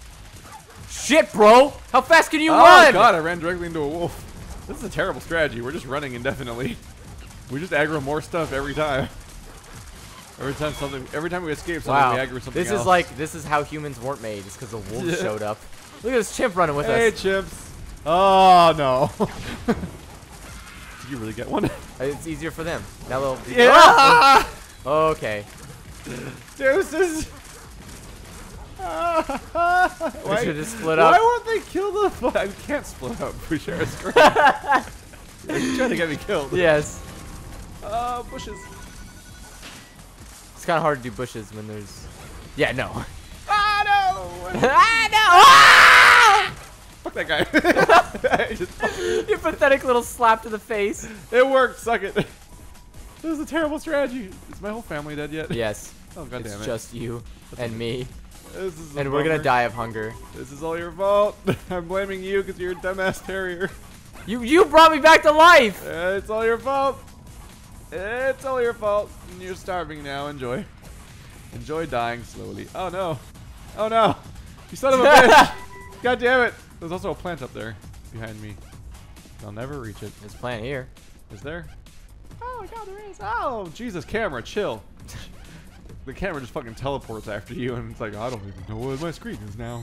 Shit, bro. How fast can you Oh run? god, I ran directly into a wolf. This is a terrible strategy. We're just running indefinitely. We just aggro more stuff every time. Every time something, every time we escape something, Wow. we aggro something This else. is like, this is how humans weren't made. It's because the wolves showed up. Look at this chimp running with Hey, us. chimps. Oh no. Did you really get one? It's easier for them. Now they'll. Yeah. Oh, okay. Deuces. We Why, should just split why up. won't they kill the? fu- I can't split up. We share a screen. You're trying to get me killed. Yes. Uh, bushes. It's kind of hard to do bushes when there's. Yeah, no. Ah no! ah, no! Ah! Fuck that guy. I just, Your pathetic little slap to the face. it worked. Suck it. This is a terrible strategy. Is my whole family dead yet? Yes. Oh god It's damn it. just you and me. This is a And we're gonna bummer. die of hunger. This is all your fault. I'm blaming you because you're a dumbass terrier. You you brought me back to life! It's all your fault. It's all your fault. And you're starving now. Enjoy. Enjoy dying slowly. Oh no. Oh no. You son of a bitch. God damn it. There's also a plant up there behind me. I'll never reach it. There's a plant here. Is there? Oh my god, there is. Oh, Jesus, camera, chill. The camera just fucking teleports after you, and it's like, I don't even know what my screen is now.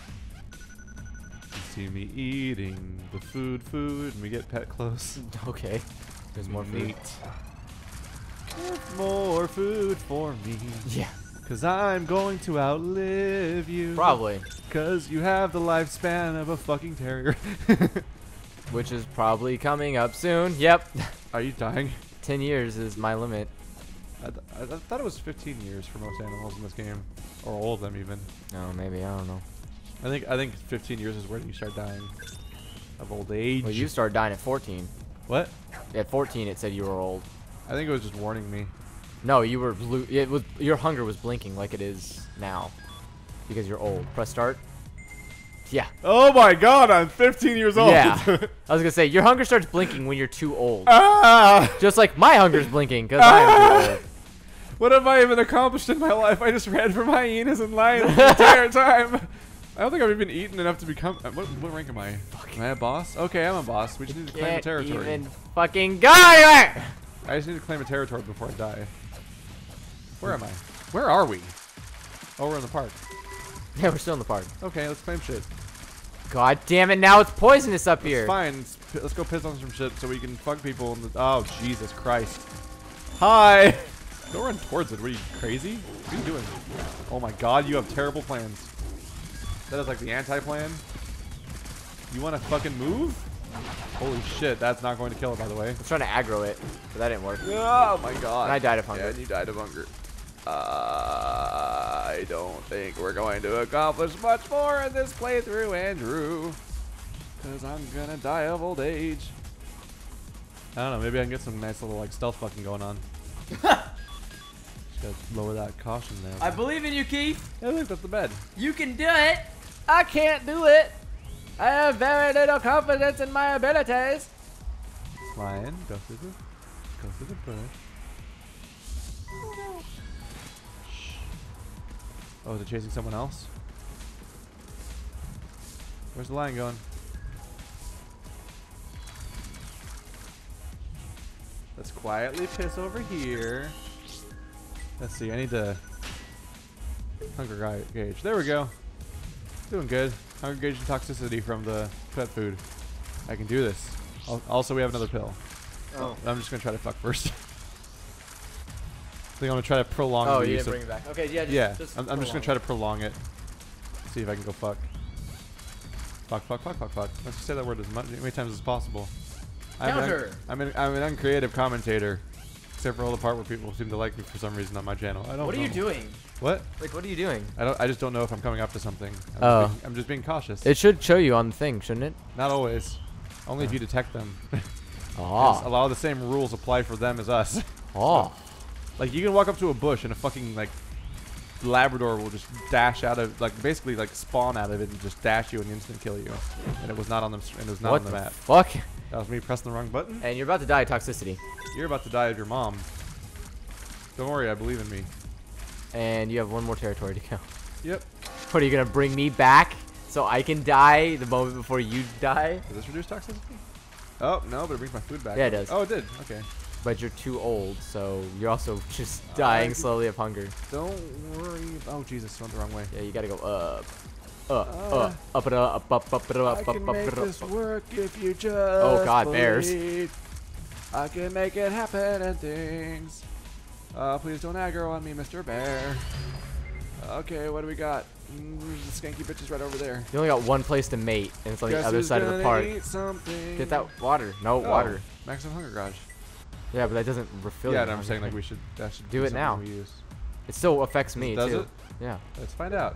You see me eating the food, food, and we get pet close. Okay. There's more food. Meat. There's more food for me. Yeah. Cause I'm going to outlive you. Probably. Cause you have the lifespan of a fucking terrier. Which is probably coming up soon. Yep. Are you dying? Ten years is my limit. I, th I, th I thought it was fifteen years for most animals in this game, or all of them even. Oh, maybe. I don't know. I think I think fifteen years is when you start dying of old age. Well, you started dying at fourteen. What? At fourteen, it said you were old. I think it was just warning me. No, you were blue. It was your hunger was blinking like it is now, because you're old. Press start. Yeah. Oh my god, I'm fifteen years old. Yeah. I was gonna say your hunger starts blinking when you're too old. Ah! Just like my hunger's blinking because I am too old. What have I even accomplished in my life? I just ran from hyenas and lions the entire time. I don't think I've even eaten enough to become. Uh, what, what rank am I? Am I a boss? Okay, I'm a boss. We just need to claim a Can't territory. even fucking go anywhere. I just need to claim a territory before I die. Where am I? Where are we? Oh, we're in the park. Yeah, we're still in the park. Okay, let's claim shit. God damn it! Now it's poisonous up here. It's fine. Let's, p- let's go piss on some shit so we can fuck people. In the, oh, Jesus Christ. Hi. Don't run towards it. What are you, crazy? What are you doing? Oh my god, you have terrible plans. That is like the anti-plan. You want to fucking move? Holy shit, that's not going to kill it, by the way. I was trying to aggro it, but that didn't work. Oh my god. And I died of hunger. Yeah, and you died of hunger. Uh, I don't think we're going to accomplish much more in this playthrough, Andrew. Because I'm gonna die of old age. I don't know, maybe I can get some nice little like stealth fucking going on. Just gotta lower that caution there. I believe in you, Keith. Yeah, look, that's the bed. You can do it. I can't do it. I have very little confidence in my abilities. Lion, go through the, go through the bush. Shh. Oh, is it chasing someone else? Where's the lion going? Let's quietly piss over here. Let's see, I need to hunger ga- gauge. There we go. Doing good. Hunger gauge and toxicity from the pet food. I can do this. Al- Also, we have another pill. Oh. I'm just gonna try to fuck first. I think I'm gonna try to prolong Oh, the you use didn't of. bring it back. Okay, yeah. Just, Yeah, just I'm, I'm just gonna try to prolong it. See if I can go fuck. Fuck, fuck, fuck, fuck, fuck. Let's just say that word as much, many times as possible. I'm an, Counter. I'm an, I'm an uncreative commentator. Except for all the part where people seem to like me for some reason on my channel. I don't What are know. you doing? What? Like, what are you doing? I don't. I just don't know if I'm coming up to something. I'm, Oh. just, being, I'm just being cautious. It should show you on the thing, shouldn't it? Not always. Only if you detect them. Oh. A lot of the same rules apply for them as us. Oh. Like you can walk up to a bush and a fucking like Labrador will just dash out of like basically like spawn out of it and just dash you and instant kill you. And it was not on them. And it was not What on the, the map. fuck? That was me pressing the wrong button. And you're about to die of toxicity. You're about to die of your mom. Don't worry, I believe in me. And you have one more territory to go. Yep. What, are you gonna bring me back so I can die the moment before you die? Does this reduce toxicity? Oh no, but it brings my food back. Yeah, it does. Oh, it did. Okay. But you're too old, so you're also just dying I- slowly of hunger. Don't worry. Oh Jesus, went the wrong way. Yeah, you gotta go up, up, Uh, up, up and up, up, up and up, I up, can up make and up. this work if you just. Oh God, bears. believe. I can make it happen and things. Uh, please don't aggro on me, Mister Bear. Okay, what do we got? Mm, the skanky bitch is right over there. You only got one place to mate, and it's on Guess the other who's side of the gonna park. eat something? Get that water. No Oh, water. Maximum hunger garage. Yeah, but that doesn't refill Yeah, your and I'm hunger. saying like we should. That should Do be it now. something We use. It still affects me Does too. it? Yeah. Let's find out.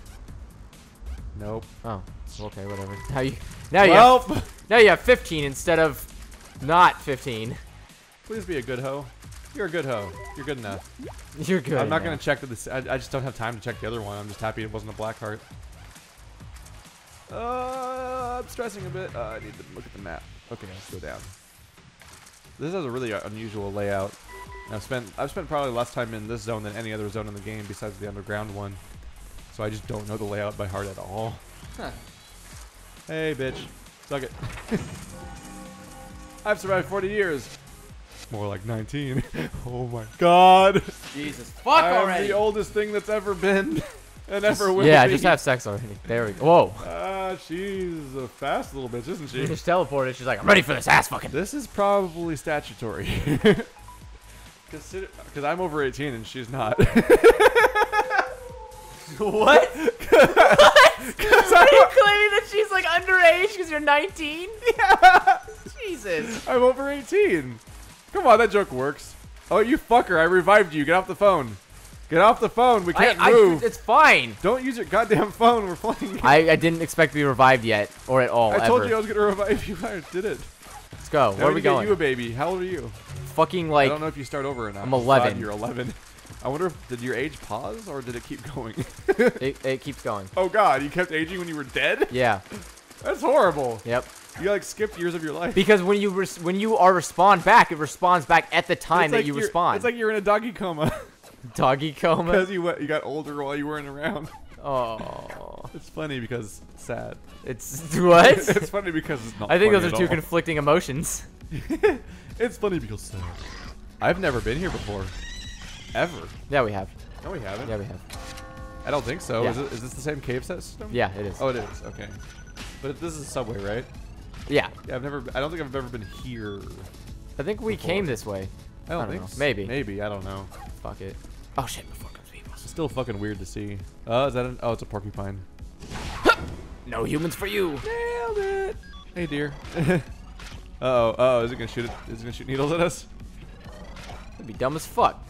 Nope. Oh. Okay, whatever. Now you. Now you. Well, Have, now you have fifteen instead of not fifteen. please be a good hoe. You're a good hoe. You're good enough. You're good. I'm not now. gonna check this. I, I just don't have time to check the other one. I'm just happy it wasn't a black heart. Uh, I'm stressing a bit. Uh, I need to look at the map. Okay, let's go down. This has a really uh, unusual layout. And I've spent I've spent probably less time in this zone than any other zone in the game besides the underground one. So I just don't know the layout by heart at all. Huh. Hey, bitch, suck it. I've survived forty years. More like nineteen. Oh my God. Jesus. Fuck I'm already. the oldest thing that's ever been and ever will Yeah, be. just have sex already. There we go. Whoa. Ah, she's a fast little bitch, isn't She she? just teleported. She's like, I'm ready for this ass fucking. This is probably statutory. Consider, because I'm over eighteen and she's not. What? Because Are you I'm, claiming that she's like underage because you're nineteen? yeah, Jesus. I'm over eighteen. Come on, that joke works. Oh, you fucker! I revived you. Get off the phone. Get off the phone. We can't I, move. I, it's fine. Don't use your goddamn phone. We're playing. I, I didn't expect to be revived yet, or at all. I told ever. you I was gonna revive you. I did it. Let's go. Now Where are we we get going? you a baby. How old are you? Fucking I like. don't know if you start over or not. I'm God, eleven. you're eleven. I wonder if did your age pause or did it keep going? It, it keeps going. Oh God, you kept aging when you were dead? Yeah. That's horrible. Yep. You like skipped years of your life. Because when you res when you are respawn back, it responds back at the time It's that like you you're- respawn. It's like you're in a doggy coma Doggy coma. because you went, you got older while you weren't around. Oh. It's funny because it's sad. It's what? It's funny because it's not. I think funny those are at two all. conflicting emotions. It's funny because sad. I've never been here before, ever. Yeah, we have. No, we haven't. Yeah, we have. I don't think so. Yeah. Is, it, is this the same cave set system? Yeah, it is. Oh, it is. Okay. But this is a subway, right? Yeah. Yeah, I've never. I don't think I've ever been here. I think we Before. came this way. I don't, I don't think know. s- Maybe. Maybe I don't know. Fuck it. Oh shit, before comes people. It's still fucking weird to see. Oh, is that an? Oh, it's a porcupine. No humans for you. Nailed it. Hey, dear. uh oh. Uh oh. Is it gonna shoot it? Is it gonna shoot needles at us? That'd be dumb as fuck.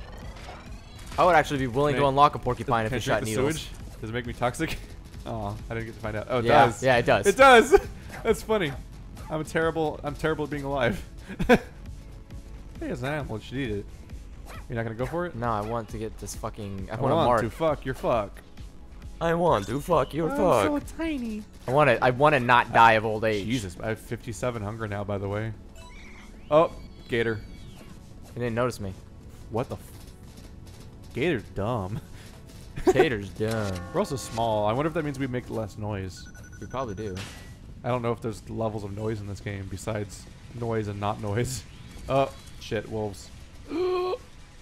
I would actually be willing Can to I- unlock a porcupine if Can I it drink shot the needles. sewage? Does it make me toxic? Oh, I didn't get to find out. Oh, it Yeah, does. yeah, it does. It does. That's funny. I'm a terrible. I'm terrible at being alive. Hey, it's an animal. You should eat it. You're not gonna go for it? No, I want to get this fucking. I, I want to want mark. to fuck your fuck. I want to fuck your I'm fuck. so tiny. I want to. I want to not die of old age. Jesus, I have fifty-seven hunger now, by the way. Oh, gator. You didn't notice me. What the? F Gator's dumb. Tater's done. We're also small. I wonder if that means we make less noise. We probably do. I don't know if there's levels of noise in this game besides noise and not noise. Oh, shit, wolves. Oh,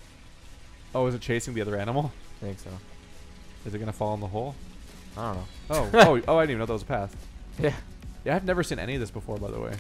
is it chasing the other animal? I think so. Is it gonna fall in the hole? I don't know. Oh, oh, oh! I didn't even know that was a path. Yeah. Yeah, I've never seen any of this before, by the way.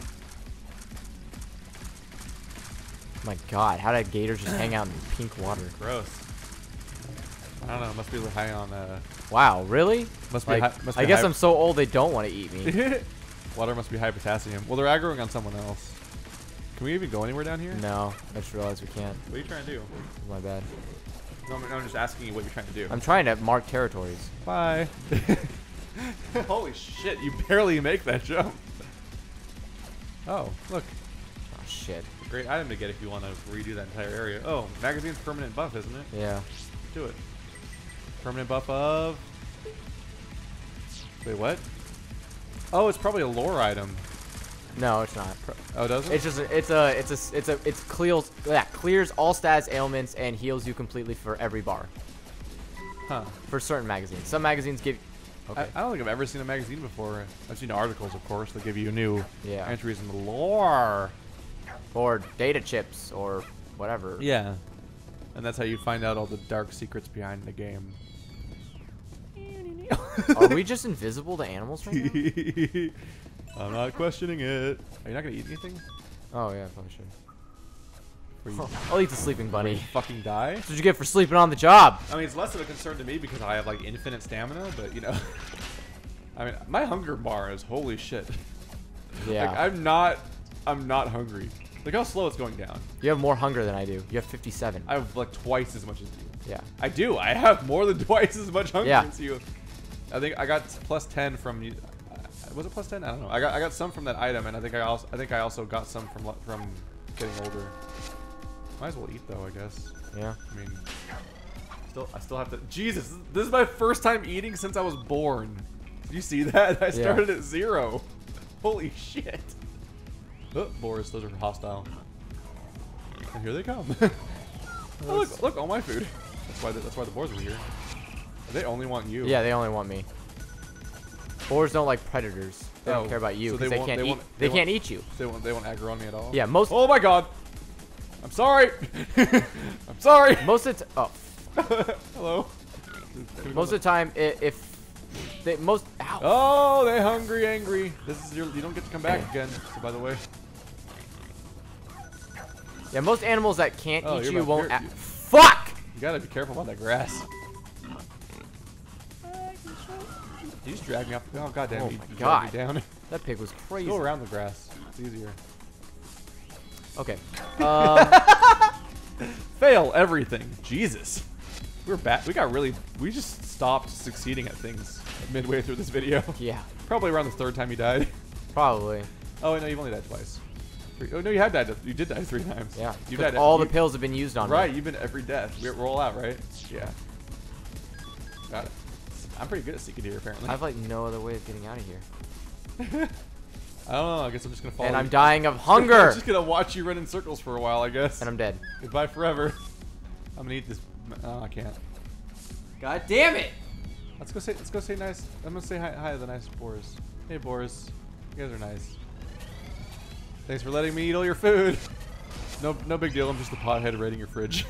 My God, how did gators just hang out in pink water? Gross. I don't know. Must be high on. Uh, Wow, really? must be. Like, High, must be I guess high I'm so old they don't want to eat me. Water must be high potassium. Well, they're aggroing on someone else. Can we even go anywhere down here? No, I just realized we can't. What are you trying to do? My bad. No, I'm, I'm just asking you what you're trying to do. I'm trying to mark territories. Bye. Holy shit, you barely make that jump. Oh, look. Oh, shit. Great item to get if you want to redo that entire area. Oh, magazine's permanent buff, isn't it? Yeah. Do it. Permanent buff of... Wait, what? Oh, it's probably a lore item. No, it's not. Oh, does it? It's just a, it's a it's a it's a it's clears yeah, clears all status ailments and heals you completely for every bar. Huh. For certain magazines. Some magazines give. Okay. I, I don't think I've ever seen a magazine before. I've seen articles, of course, that give you new Yeah. entries in the lore. Or data chips or whatever. Yeah. And that's how you find out all the dark secrets behind the game. Are we just invisible to animals right now? I'm not questioning it. Are you not gonna eat anything? Oh yeah, probably should. For you I'll eat the sleeping bunny. fucking die? That's what you get for sleeping on the job. I mean, it's less of a concern to me because I have like infinite stamina, but you know. I mean, my hunger bar is holy shit. Yeah. Like, I'm not, I'm not hungry. Look how slow it's going down. You have more hunger than I do. You have fifty-seven. I have like twice as much as you. Yeah. I do. I have more than twice as much hunger Yeah. as you. I think I got plus ten from you. Was it plus ten? I don't know. I got I got some from that item, and I think I also I think I also got some from le- from getting older. Might as well eat though, I guess. Yeah. I mean, still I still have to. Jesus, this is my first time eating since I was born. Did you see that? I started at zero. Holy shit. Oh, boars, those are hostile. And here they come. Oh, look, look, all my food. That's why the, that's why the boars were here. They only want you. Yeah, they only want me. Boars don't like predators. They Oh, don't care about you so because they they, won't- can't they eat. won't- They, they can't won't- eat you. They won't they won't aggro on me at all. Yeah, most. Oh my god. I'm sorry. I'm sorry. Most of the t oh, Hello. most of the time, i- if they most. Ow. Oh, they hungry, angry. This is your. You don't get to come back again. So by the way. Yeah, most animals that can't Oh, eat you're you about- won't. you're- A you- fuck. You gotta be careful about that grass. You just drag me up. Oh god damn Oh it, you my drag God. me down. That pig was crazy. Go around the grass. It's easier. Okay. Um, Fail everything. Jesus. We're back. We got really. We just stopped succeeding at things midway through this video. yeah. Probably around the third time you died. Probably. Oh wait, no, you've only died twice. Three. Oh no, you have died. You did die three times. Yeah. You 'Cause died. all you, the pills have been used on Right. me. You've been every death. We're, we're all out, right? Yeah. Got it. I'm pretty good at Sika here, apparently. I have like no other way of getting out of here. I don't know. I guess I'm just gonna follow. And you. I'm dying of I'm hunger. just gonna watch you run in circles for a while, I guess. And I'm dead. Goodbye forever. I'm gonna eat this. Oh, I can't. God damn it. Let's go say. Let's go say nice. I'm gonna say hi, hi to the nice boars. Hey boars, you guys are nice. Thanks for letting me eat all your food. No, no big deal. I'm just a pothead raiding your fridge.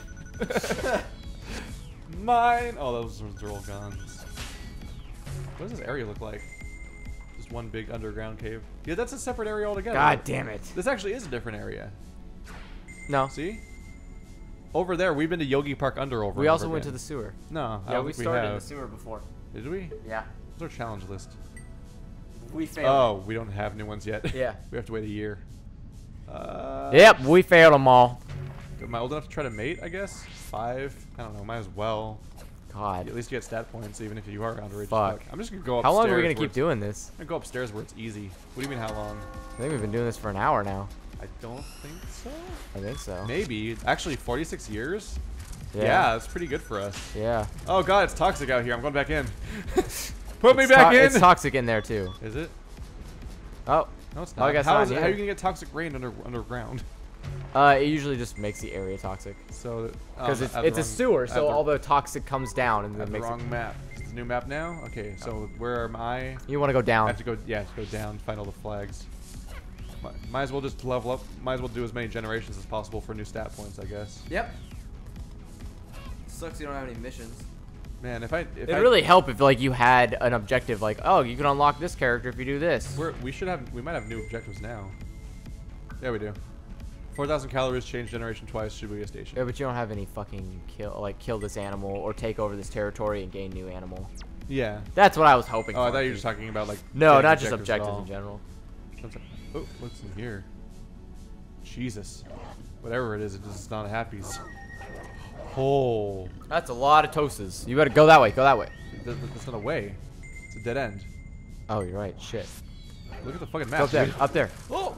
Mine. Oh, those ones are all guns. What does this area look like? Just one big underground cave. Yeah, that's a separate area altogether. God damn it. This actually is a different area. No. See? Over there, we've been to Yogi Park Under over. We and also over went to again. the sewer. No, I Yeah, don't we think started in have. the sewer before. Did we? Yeah. What's our challenge list? We failed. Oh, we don't have new ones yet. Yeah. We have to wait a year. Uh, Yep, we failed them all. Am I old enough to try to mate, I guess? Five? I don't know. Might as well. God. At least you get stat points, even if you are underage. as Fuck. I'm just going to go upstairs. How long are we going to where keep it's- doing this? I'm going to go upstairs where it's easy. What do you mean, how long? I think we've been doing this for an hour now. I don't think so. I think so. Maybe. Actually, forty-six years? Yeah. Yeah, that's pretty good for us. Yeah. Oh, God, it's toxic out here. I'm going back in. Put me It's back to- in! It's toxic in there too. Is it? Oh. No, it's Oh, I not. guess how, not is it, how are either. you going to get toxic rain under underground? Uh, it usually just makes the area toxic. So that- Because um, it's, I have the it's a wrong- sewer, I have so the- all the toxic comes down and I then have the makes wrong it. map. Is this a new map now? Okay, so where am I? You want to go I down. have to go. Yeah, to go down, find all the flags. Might, might as well just level up. Might as well do as many generations as possible for new stat points, I guess. Yep. Sucks you don't have any missions. Man, if I if It'd I, really help if like you had an objective like, oh, you can unlock this character if you do this. we're, we should have. We might have new objectives now. Yeah, we do. Four thousand calories, change generation twice. Shibuya Station. Yeah, but you don't have any fucking kill like kill this animal or take over this territory and gain new animal. Yeah. That's what I was hoping Oh, for. I thought you were just talking about like. No, getting not just at objectives all. in general. Something- Oh, what's in here? Jesus. Whatever it is, it is not happy. Oh. That's a lot of Tosas. You better go that way. Go that way. That's not a way. It's a dead end. Oh, you're right. Shit. Look at the fucking Go map. up there. dude. Up there. Oh.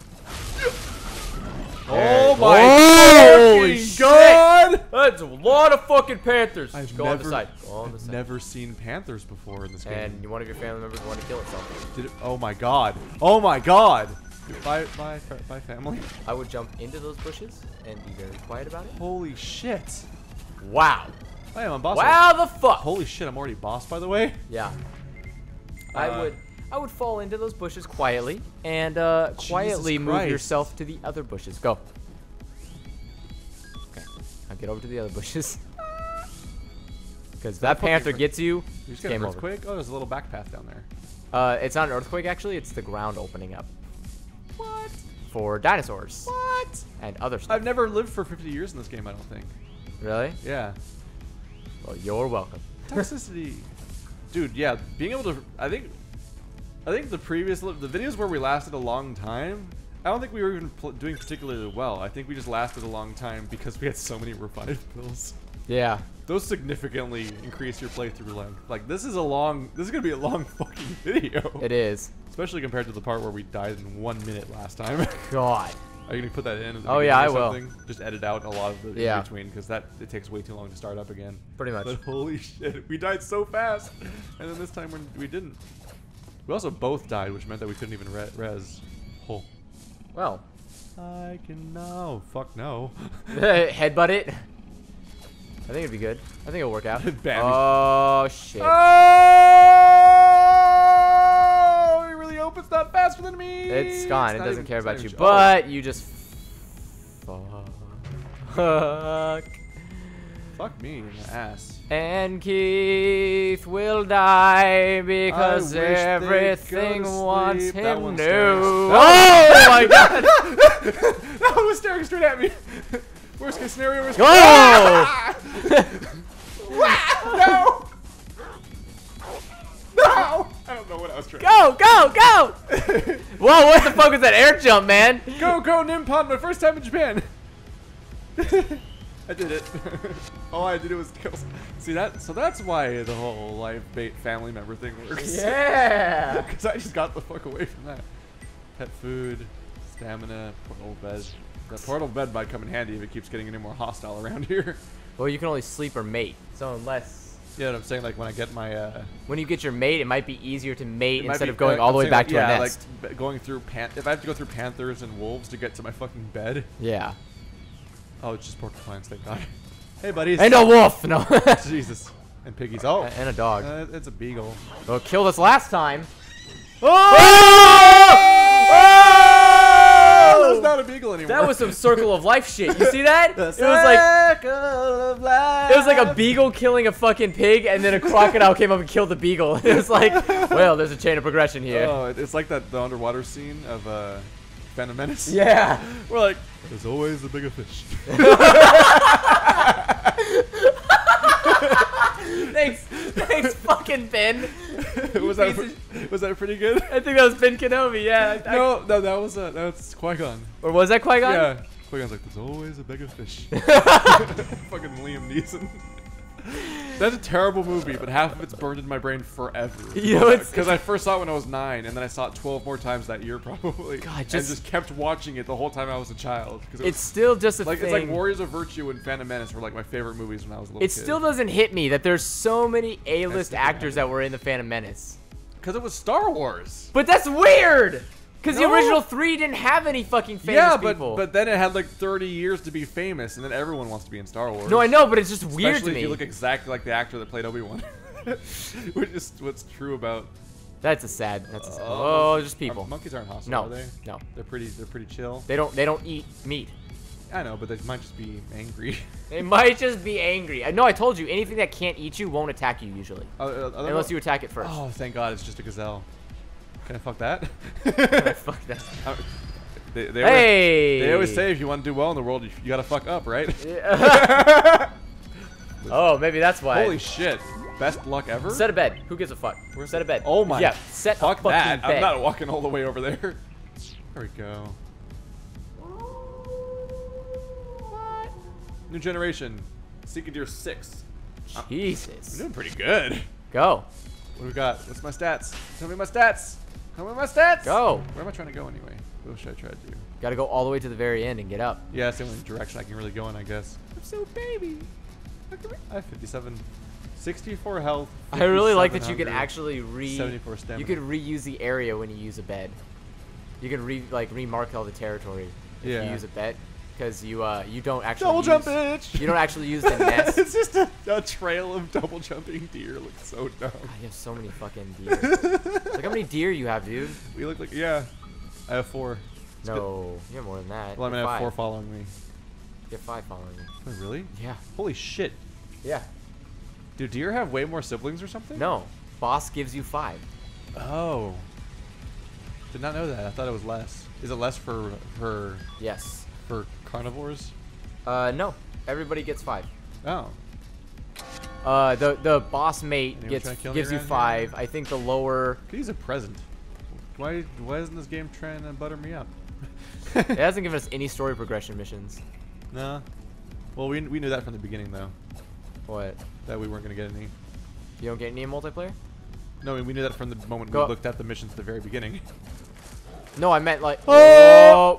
There. Oh my Holy fucking shit. god! That's a lot of fucking panthers. I've go never, on the side. Go on the I've side. never seen panthers before in this game. And one of your family members wanted to kill itself. Did it, oh my god. Oh my god. Bye, bye, bye, family. I would jump into those bushes and be very quiet about it. Holy shit. Wow. I am a boss. Wow, the fuck. Holy shit, I'm already boss, by the way. Yeah. I Uh, would I would fall into those bushes quietly and uh, quietly move Christ. yourself to the other bushes. Go. Okay. Now get over to the other bushes. Because that fucking panther fr- gets you, You just it's got an game over. earthquake? Oh, there's a little back path down there. Uh, it's not an earthquake, actually. It's the ground opening up. What? For dinosaurs. What? And other stuff. I've never lived for fifty years in this game, I don't think. Really? Yeah. Well, you're welcome. Toxicity. Dude, yeah, being able to, I think, I think the previous, li- the videos where we lasted a long time, I don't think we were even pl doing particularly well. I think we just lasted a long time because we had so many revive pills. Yeah. Those significantly increase your playthrough length. Like, this is a long, this is gonna be a long fucking video. It is. Especially compared to the part where we died in one minute last time. God. Are you gonna put that in? At the Oh, yeah, beginning I or will. something? Just edit out a lot of the Yeah. in between because that it takes way too long to start up again. Pretty much. But holy shit, we died so fast, and then this time when we didn't. We also both died, which meant that we couldn't even re res. Oh. Well. I can no. Fuck no. Headbutt it. I think it'd be good. I think it'll work out. Bam. Oh, shit. Oh! He really opens that faster than me. It's gone. It's It not doesn't even- care it's not about you. even- But you just fuck. Fuck me in the ass. And Keith will die because I wish they'd everything go to wants sleep. That him one's new. staring. Oh my god! That one was staring straight at me. Worst case scenario. Worst Go! No! No! I don't know what I was trying. Go, go, go! Whoa, what the fuck was that air jump, man? Go, go, Nippon! My first time in Japan. I did it. All I did was kill. See that? So that's why the whole live bait family member thing works. Yeah! Because I just got the fuck away from that. Pet food, stamina, portal bed. The portal bed might come in handy if it keeps getting any more hostile around here. Well, you can only sleep or mate. So unless... Yeah, what I'm saying, like when I get my. Uh, When you get your mate, it might be easier to mate it might instead be- of going uh, all I'm the way saying, back like, to yeah, a nest. like b- going through pan. If I have to go through panthers and wolves to get to my fucking bed. Yeah. Oh, it's just porcupines, thank God. Hey, buddies. And a wolf! No. Jesus. And piggies. Oh. And a dog. Uh, it's a beagle. Well, killed us last time. Oh! Oh! That's not a beagle anymore. That was some circle of life shit. You see that? The It was like circle of life. it was like a beagle killing a fucking pig, and then a crocodile came up and killed the beagle. It was like, well, there's a chain of progression here. Oh, it's like that the underwater scene of uh, Phantom Menace. Yeah. We're like, there's always the bigger fish. Thanks, thanks, fucking Ben. was that pre- was that pretty good? I think that was Ben Kenobi. Yeah. I- No, no, that was uh, that's Qui-Gon. Or was that Qui-Gon? Yeah, Qui-Gon's like, there's always a bigger fish. Fucking Liam Neeson. That's a terrible movie, but half of it's burned in my brain forever. You know, it's- because I first saw it when I was nine, and then I saw it twelve more times that year, probably. God, and just- just kept watching it the whole time I was a child. 'cause it It's was, still just a like thing. it's like Warriors of Virtue and Phantom Menace were like my favorite movies when I was a little It kid. still doesn't hit me that there's so many A-list still actors happen. that were in the Phantom Menace. Because it was Star Wars. But that's weird. Because the No. original three didn't have any fucking famous Yeah, but people. but then it had like thirty years to be famous, and then everyone wants to be in Star Wars. no, I know, but it's just weird Especially to if you me. look exactly like the actor that played Obi-Wan. Which is what's true about. That's a sad. That's a sad. Uh, Oh, just people. Are monkeys aren't hostile, No, are they? no, They're pretty. They're pretty chill. they don't. They don't eat meat. I know, but they might just be angry. They might just be angry. I know. I told you, anything that can't eat you won't attack you usually, Uh, uh, other unless mo- you attack it first. Oh, thank God, it's just a gazelle. Can I fuck that? Fuck that. Uh, they, they Hey. Always, they always say if you want to do well in the world, you, you gotta fuck up, right? Oh, maybe that's why. Holy shit! Best luck ever. Set a bed. Who gives a fuck? Where's set a the- bed. Oh my. Yeah. Set Fuck a fucking that! bed. I'm not walking all the way over there. There we go. New generation. Sika Deer six. Jesus. I'm doing pretty good. Go. What do we got? What's my stats? Tell me my stats. Tell me my stats. Go. Where am I trying to go anyway? What should I try to do? Got to go all the way to the very end and get up. Yeah, it's the only direction I can really go in, I guess. I'm so baby. Look at me. I have fifty-seven, sixty-four health. I really like that you hunger, can actually re. seventy-four stamina. You could reuse the area when you use a bed. You can re like remark all the territory if Yeah. you use a bed, because you uh you don't actually double use, jump, bitch. You don't actually use the nest. It's just a, a trail of double jumping deer. Looks so dumb. God, you have so many fucking deer. Look how many deer you have, dude. We look like yeah. I have four. It's No, you have more than that. good. Well, I You mean, I have have four five. following me. You have five following you. Oh, really? Yeah. Holy shit. Yeah. Do deer have way more siblings or something? No, boss gives you five. Oh. Did not know that. I thought it was less. Is it less for for Yes. for carnivores? Uh, no. Everybody gets five. Oh. Uh, the the boss mate Anyone gets trying to kill me gives you around here? five. I think the lower. Could use a present. Why why isn't this game trying to butter me up? It hasn't given us any story progression missions. No. Well, we we knew that from the beginning though, What? that we weren't gonna get any. You don't get any in multiplayer? No, I mean, we knew that from the moment Go- we looked at the missions at the very beginning. No, I meant like. Oh!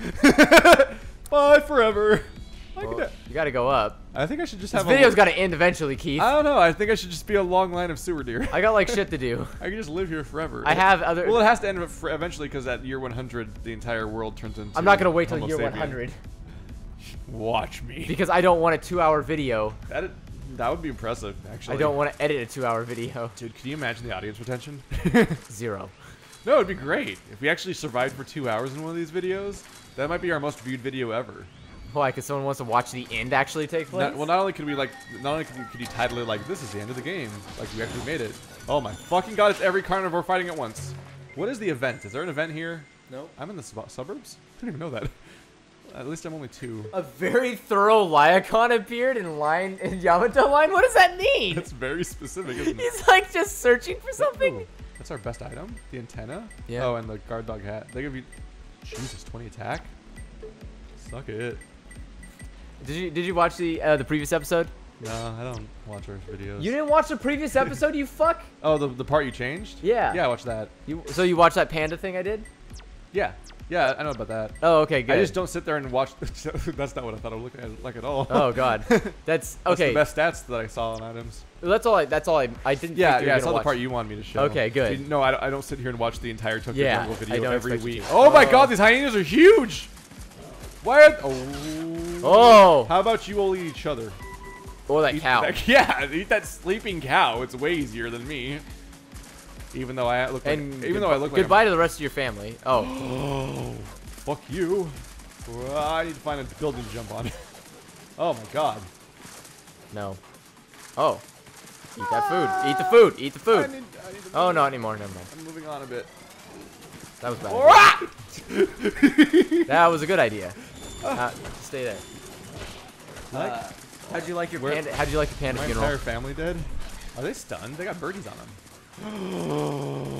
Bye forever. I, Well, could- you gotta go up. I think I should just This have video's a. gotta end eventually, Keith. I don't know. I think I should just be a long line of sewer deer. I got like shit to do. I can just live here forever. I have other. Well, it has to end f- eventually because at year one hundred, the entire world turns into. I'm not gonna wait till Homo year sapien. one hundred Watch me. because I don't want a two-hour video. That that would be impressive, actually. I don't want to edit a two-hour video. Dude, can you imagine the audience retention? Zero. No, it'd be great if we actually survived for two hours in one of these videos. That might be our most viewed video ever. Why? Because someone wants to watch the end actually take place. Not, well, not only could we like, not only could you, could you title it like, "This is the end of the game," like we actually made it. Oh my fucking god! It's every carnivore fighting at once. What is the event? Is there an event here? No. I'm in the sub suburbs. I didn't even know that. At least I'm only two. A very thorough Lyacon appeared in line in Yamato line. What does that mean? That's very specific, isn't it? He's like just searching for something. Ooh, that's our best item. The antenna. Yeah. Oh, and the guard dog hat. They give you, Jesus, twenty attack. Suck it. Did you did you watch the uh, the previous episode? No, I don't watch our videos. You didn't watch the previous episode, you fuck. Oh, the the part you changed? Yeah. Yeah, I watched that. You so you watched that panda thing I did? Yeah. Yeah, I know about that. Oh, okay, good. I just don't sit there and watch. That's not what I thought I would look at like at all. Oh god, that's That's okay. the best stats that I saw on items. That's all. I, that's all. I. I didn't. Yeah, think you yeah, were I saw gonna the watch. part you wanted me to show. Okay, good. You- No, I don't, I don't sit here and watch the entire Tokyo Yeah, Jungle I video don't every expect you week. to. Oh my Oh. god, these hyenas are huge! Why are... Oh. Oh. How about you all eat each other? Or that Eat cow. that- yeah, eat that sleeping cow. It's way easier than me. Even though I look like... And even though I look like... goodbye to the rest of your family. Oh. Oh, fuck you. Well, I need to find a building to jump on. Oh my god. No. Oh. Eat that food. Eat the food. Eat the I food. need, I need to Oh, move. not anymore. Never mind. I'm moving on a bit. That was bad. Ah! That was a good idea. Uh, stay there. Like, Uh, how'd you like your where- panda? How'd you like the panda my funeral? entire family dead? Are they stunned? They got birdies on them. Oh,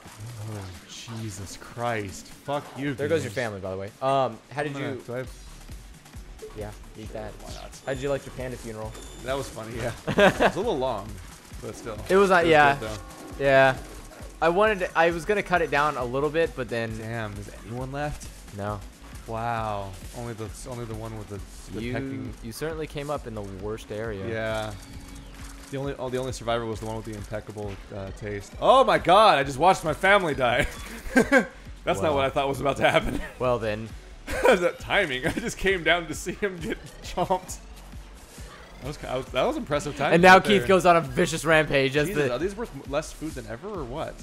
Jesus Christ. Fuck you. There goes your games. family, by the way. Um, how did I'm gonna- you? do I have- Yeah, eat that. Why not? How'd you like your panda funeral? That was funny, yeah. It's a little long, but still. It was not. Yeah, good, though. yeah. I wanted. To, I was gonna cut it down a little bit, but then Damn, is anyone left? no. Wow. Only the only the one with the, the You pecking. you certainly came up in the worst area. Yeah. The only oh, the only survivor was the one with the impeccable uh, taste. Oh my god! I just watched my family die. That's not Well. what I thought was about to happen. Well then, That timing! I just came down to see him get chomped. That was, I was that was impressive timing. and now right Keith there. goes on a vicious rampage as Jesus, the. are these worth m- less food than ever, or what?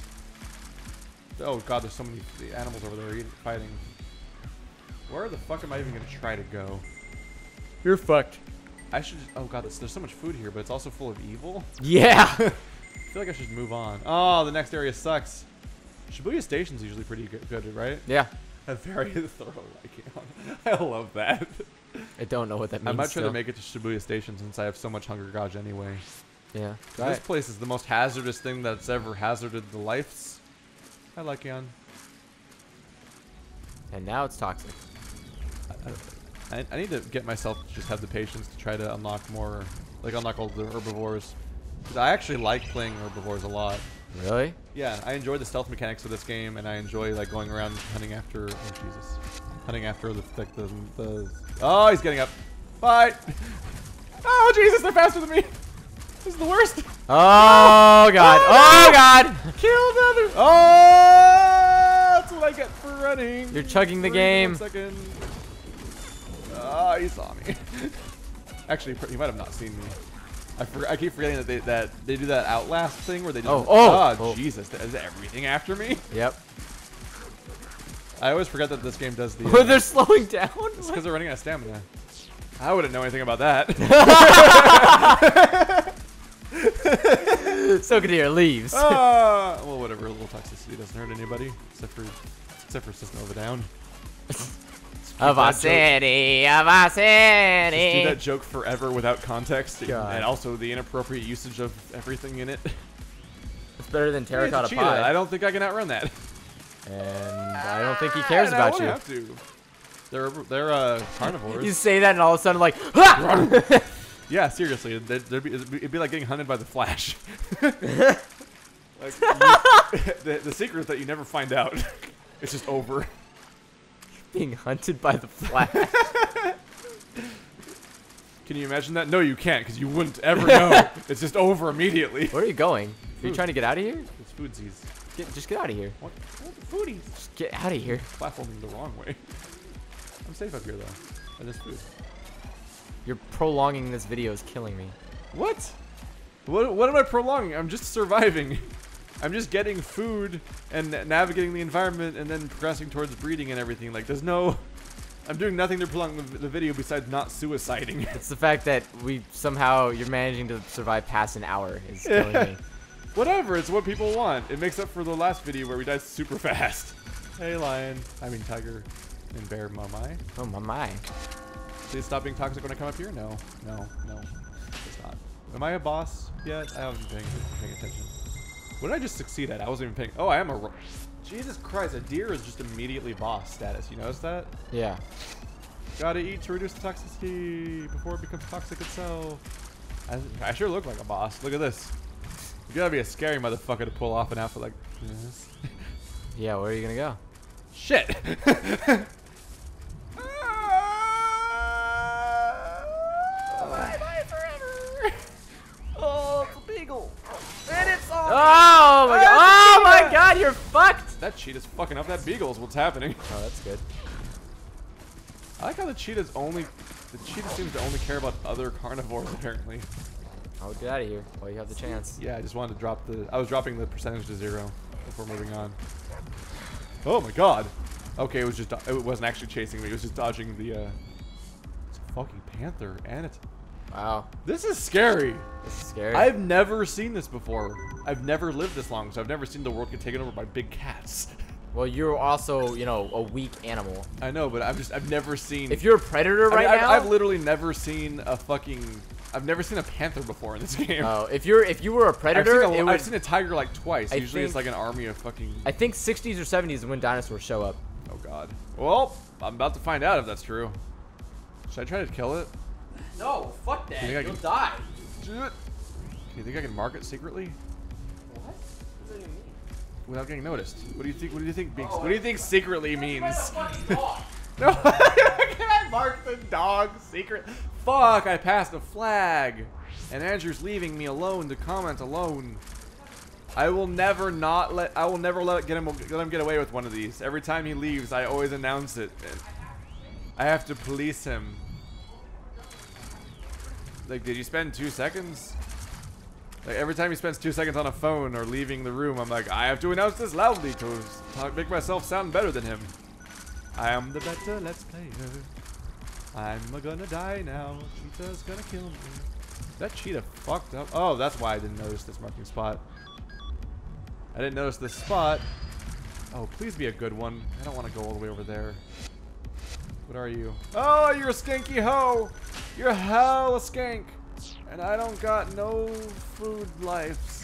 Oh god, there's so many the animals over there eating, fighting. Where the fuck am I even gonna try to go? You're fucked. I should. Oh god, there's, there's so much food here, but it's also full of evil. Yeah. I feel like I should move on. Oh, the next area sucks. Shibuya Station's usually pretty good, good right? yeah. A very thorough liking on. I love that. I don't know what that means. I might try still. to make it to Shibuya Station since I have so much hunger gauge anyway. Yeah. This place is the most hazardous thing that's ever hazarded the lives. I like Yan. And now it's toxic. I, I need to get myself to just have the patience to try to unlock more, like unlock all the herbivores. 'Cause I actually like playing herbivores a lot. Really? Yeah, I enjoy the stealth mechanics of this game, and I enjoy like going around hunting after. Oh Jesus, hunting after the like the the. Oh, he's getting up. Bye. Oh Jesus, they're faster than me. This is the worst. Oh god. Oh god. Kill another. Oh, that's what I get for running. You're chugging the Wait game. One second. Oh, he saw me. Actually, he might have not seen me. I, for, I keep forgetting that they that they do that Outlast thing where they just oh oh, oh Jesus, is everything after me? Yep. I always forget that this game does the. When Uh, they're slowing down. it's because they're running out of stamina. I wouldn't know anything about that. Silky leaves. uh, well, whatever. A little toxicity doesn't hurt anybody, except for except for System of a Down. Of our city, of our city. Just do that joke forever without context, God. and also the inappropriate usage of everything in it. It's better than Hey, it's a terracotta cheetah. pie. I don't think I can outrun that. And I don't think he cares And about I you. won't have to. They're they're uh, carnivores. You say that and all of a sudden like, ha! Yeah, seriously, it'd, it'd, be, it'd be like getting hunted by the Flash. Like, you, the, the secret is that you never find out. It's just over. Being hunted by the Flash. Can you imagine that? No, you can't, because you wouldn't ever know. It's just over immediately. Where are you going? Are you Food. trying to get out of here? It's foodsies. Get, just get out of here. What? What the foodies? Just get out of here. Platforming the wrong way. I'm safe up here, though. And there's food. You're prolonging this video is killing me. What? What, what am I prolonging? I'm just surviving. I'm just getting food and navigating the environment and then progressing towards breeding and everything. Like, there's no... I'm doing nothing to prolong the, the video besides not suiciding. It's the fact that we somehow, you're managing to survive past an hour is killing me. Whatever, it's what people want. It makes up for the last video where we died super fast. Hey, lion. I mean, tiger and bear, mamai. Oh my my. Please stop being toxic when I come up here? No, no, no. It's not. Am I a boss yet? I haven't been paying, paying attention. What did I just succeed at? I wasn't even paying. Oh, I am a. Ro Jesus Christ, a deer is just immediately boss status. You notice that? Yeah. Gotta eat to reduce the toxicity before it becomes toxic itself. I, I sure look like a boss. Look at this. You gotta be a scary motherfucker to pull off an outfit like this. Yeah, where are you gonna go? Shit! Bye-bye forever. Oh, it's a beagle. And it's all. Oh my god! Oh my god, you're fucked! That cheetah's fucking up that beagle is what's happening. Oh, that's good. I like how the cheetah's only... The cheetah seems to only care about other carnivores, apparently. I'll get out of here while you have the chance. Yeah, I just wanted to drop the... I was dropping the percentage to zero before moving on. Oh my god! Okay, it was just... It wasn't actually chasing me, it was just dodging the, uh... It's a fucking panther, and it's... Wow. This is scary! This is scary. I've never seen this before. I've never lived this long, so I've never seen the world get taken over by big cats. Well, you're also, you know, a weak animal. I know, but I've just... I've never seen... If you're a predator I mean, right I've, now... I've literally never seen a fucking... I've never seen a panther before in this game. Oh, if you're if you were a predator, I've seen a, it would, I've seen a tiger like twice. I Usually it's think- like an army of fucking... I think sixties or seventies is when dinosaurs show up. Oh god. Well, I'm about to find out if that's true. Should I try to kill it? No, fuck that. You think I You'll can- die. Do it. Do you think I can mark it secretly What? What does that even mean? without getting noticed? What do you think? What do you think? Being, what do you think secretly means? Dog. No. Can I mark the dog secret? Fuck! I passed a flag, and Andrew's leaving me alone to comment alone. I will never not let. I will never let get him let him get away with one of these. Every time he leaves, I always announce it. I have to police him. Like, did you spend two seconds? Like, every time he spends two seconds on a phone or leaving the room, I'm like, I have to announce this loudly to talk, make myself sound better than him. I am the better Let's Player. I'm gonna die now. Cheetah's gonna kill me. That cheetah fucked up. Oh, that's why I didn't notice this marking spot. I didn't notice this spot. Oh, please be a good one. I don't want to go all the way over there. What are you? Oh, you're a skanky hoe. You're hell a skank. And I don't got no food lives.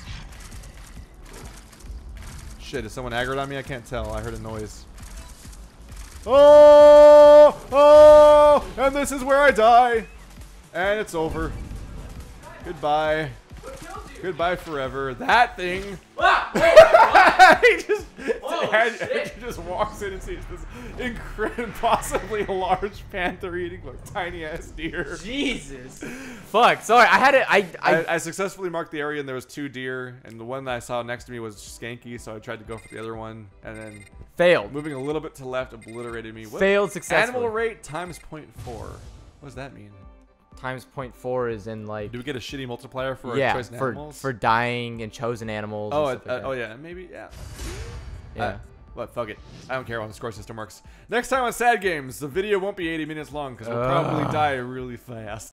Shit, is someone aggroed on me? I can't tell. I heard a noise. Oh! Oh! And this is where I die. And it's over. Goodbye. Goodbye forever. That thing. Ah, he just, Oh, and- shit. he just walks in and sees this incredible, possibly large panther eating a tiny ass deer. Jesus. Fuck. Sorry, I had it. I. I, I, I successfully marked the area and there was two deer, and the one that I saw next to me was skanky, so I tried to go for the other one, and then failed. moving a little bit to the left obliterated me. What? Failed successfully. Animal rate times point four. What does that mean? Times point four is in like. Do we get a shitty multiplier for our yeah, choice for animals? for dying and chosen animals. oh, and uh, stuff like oh that. yeah, maybe yeah. Yeah. Uh, what? Fuck it. I don't care how the score system works. Next time on Sad Games, the video won't be eighty minutes long because we'll probably Ugh. die really fast.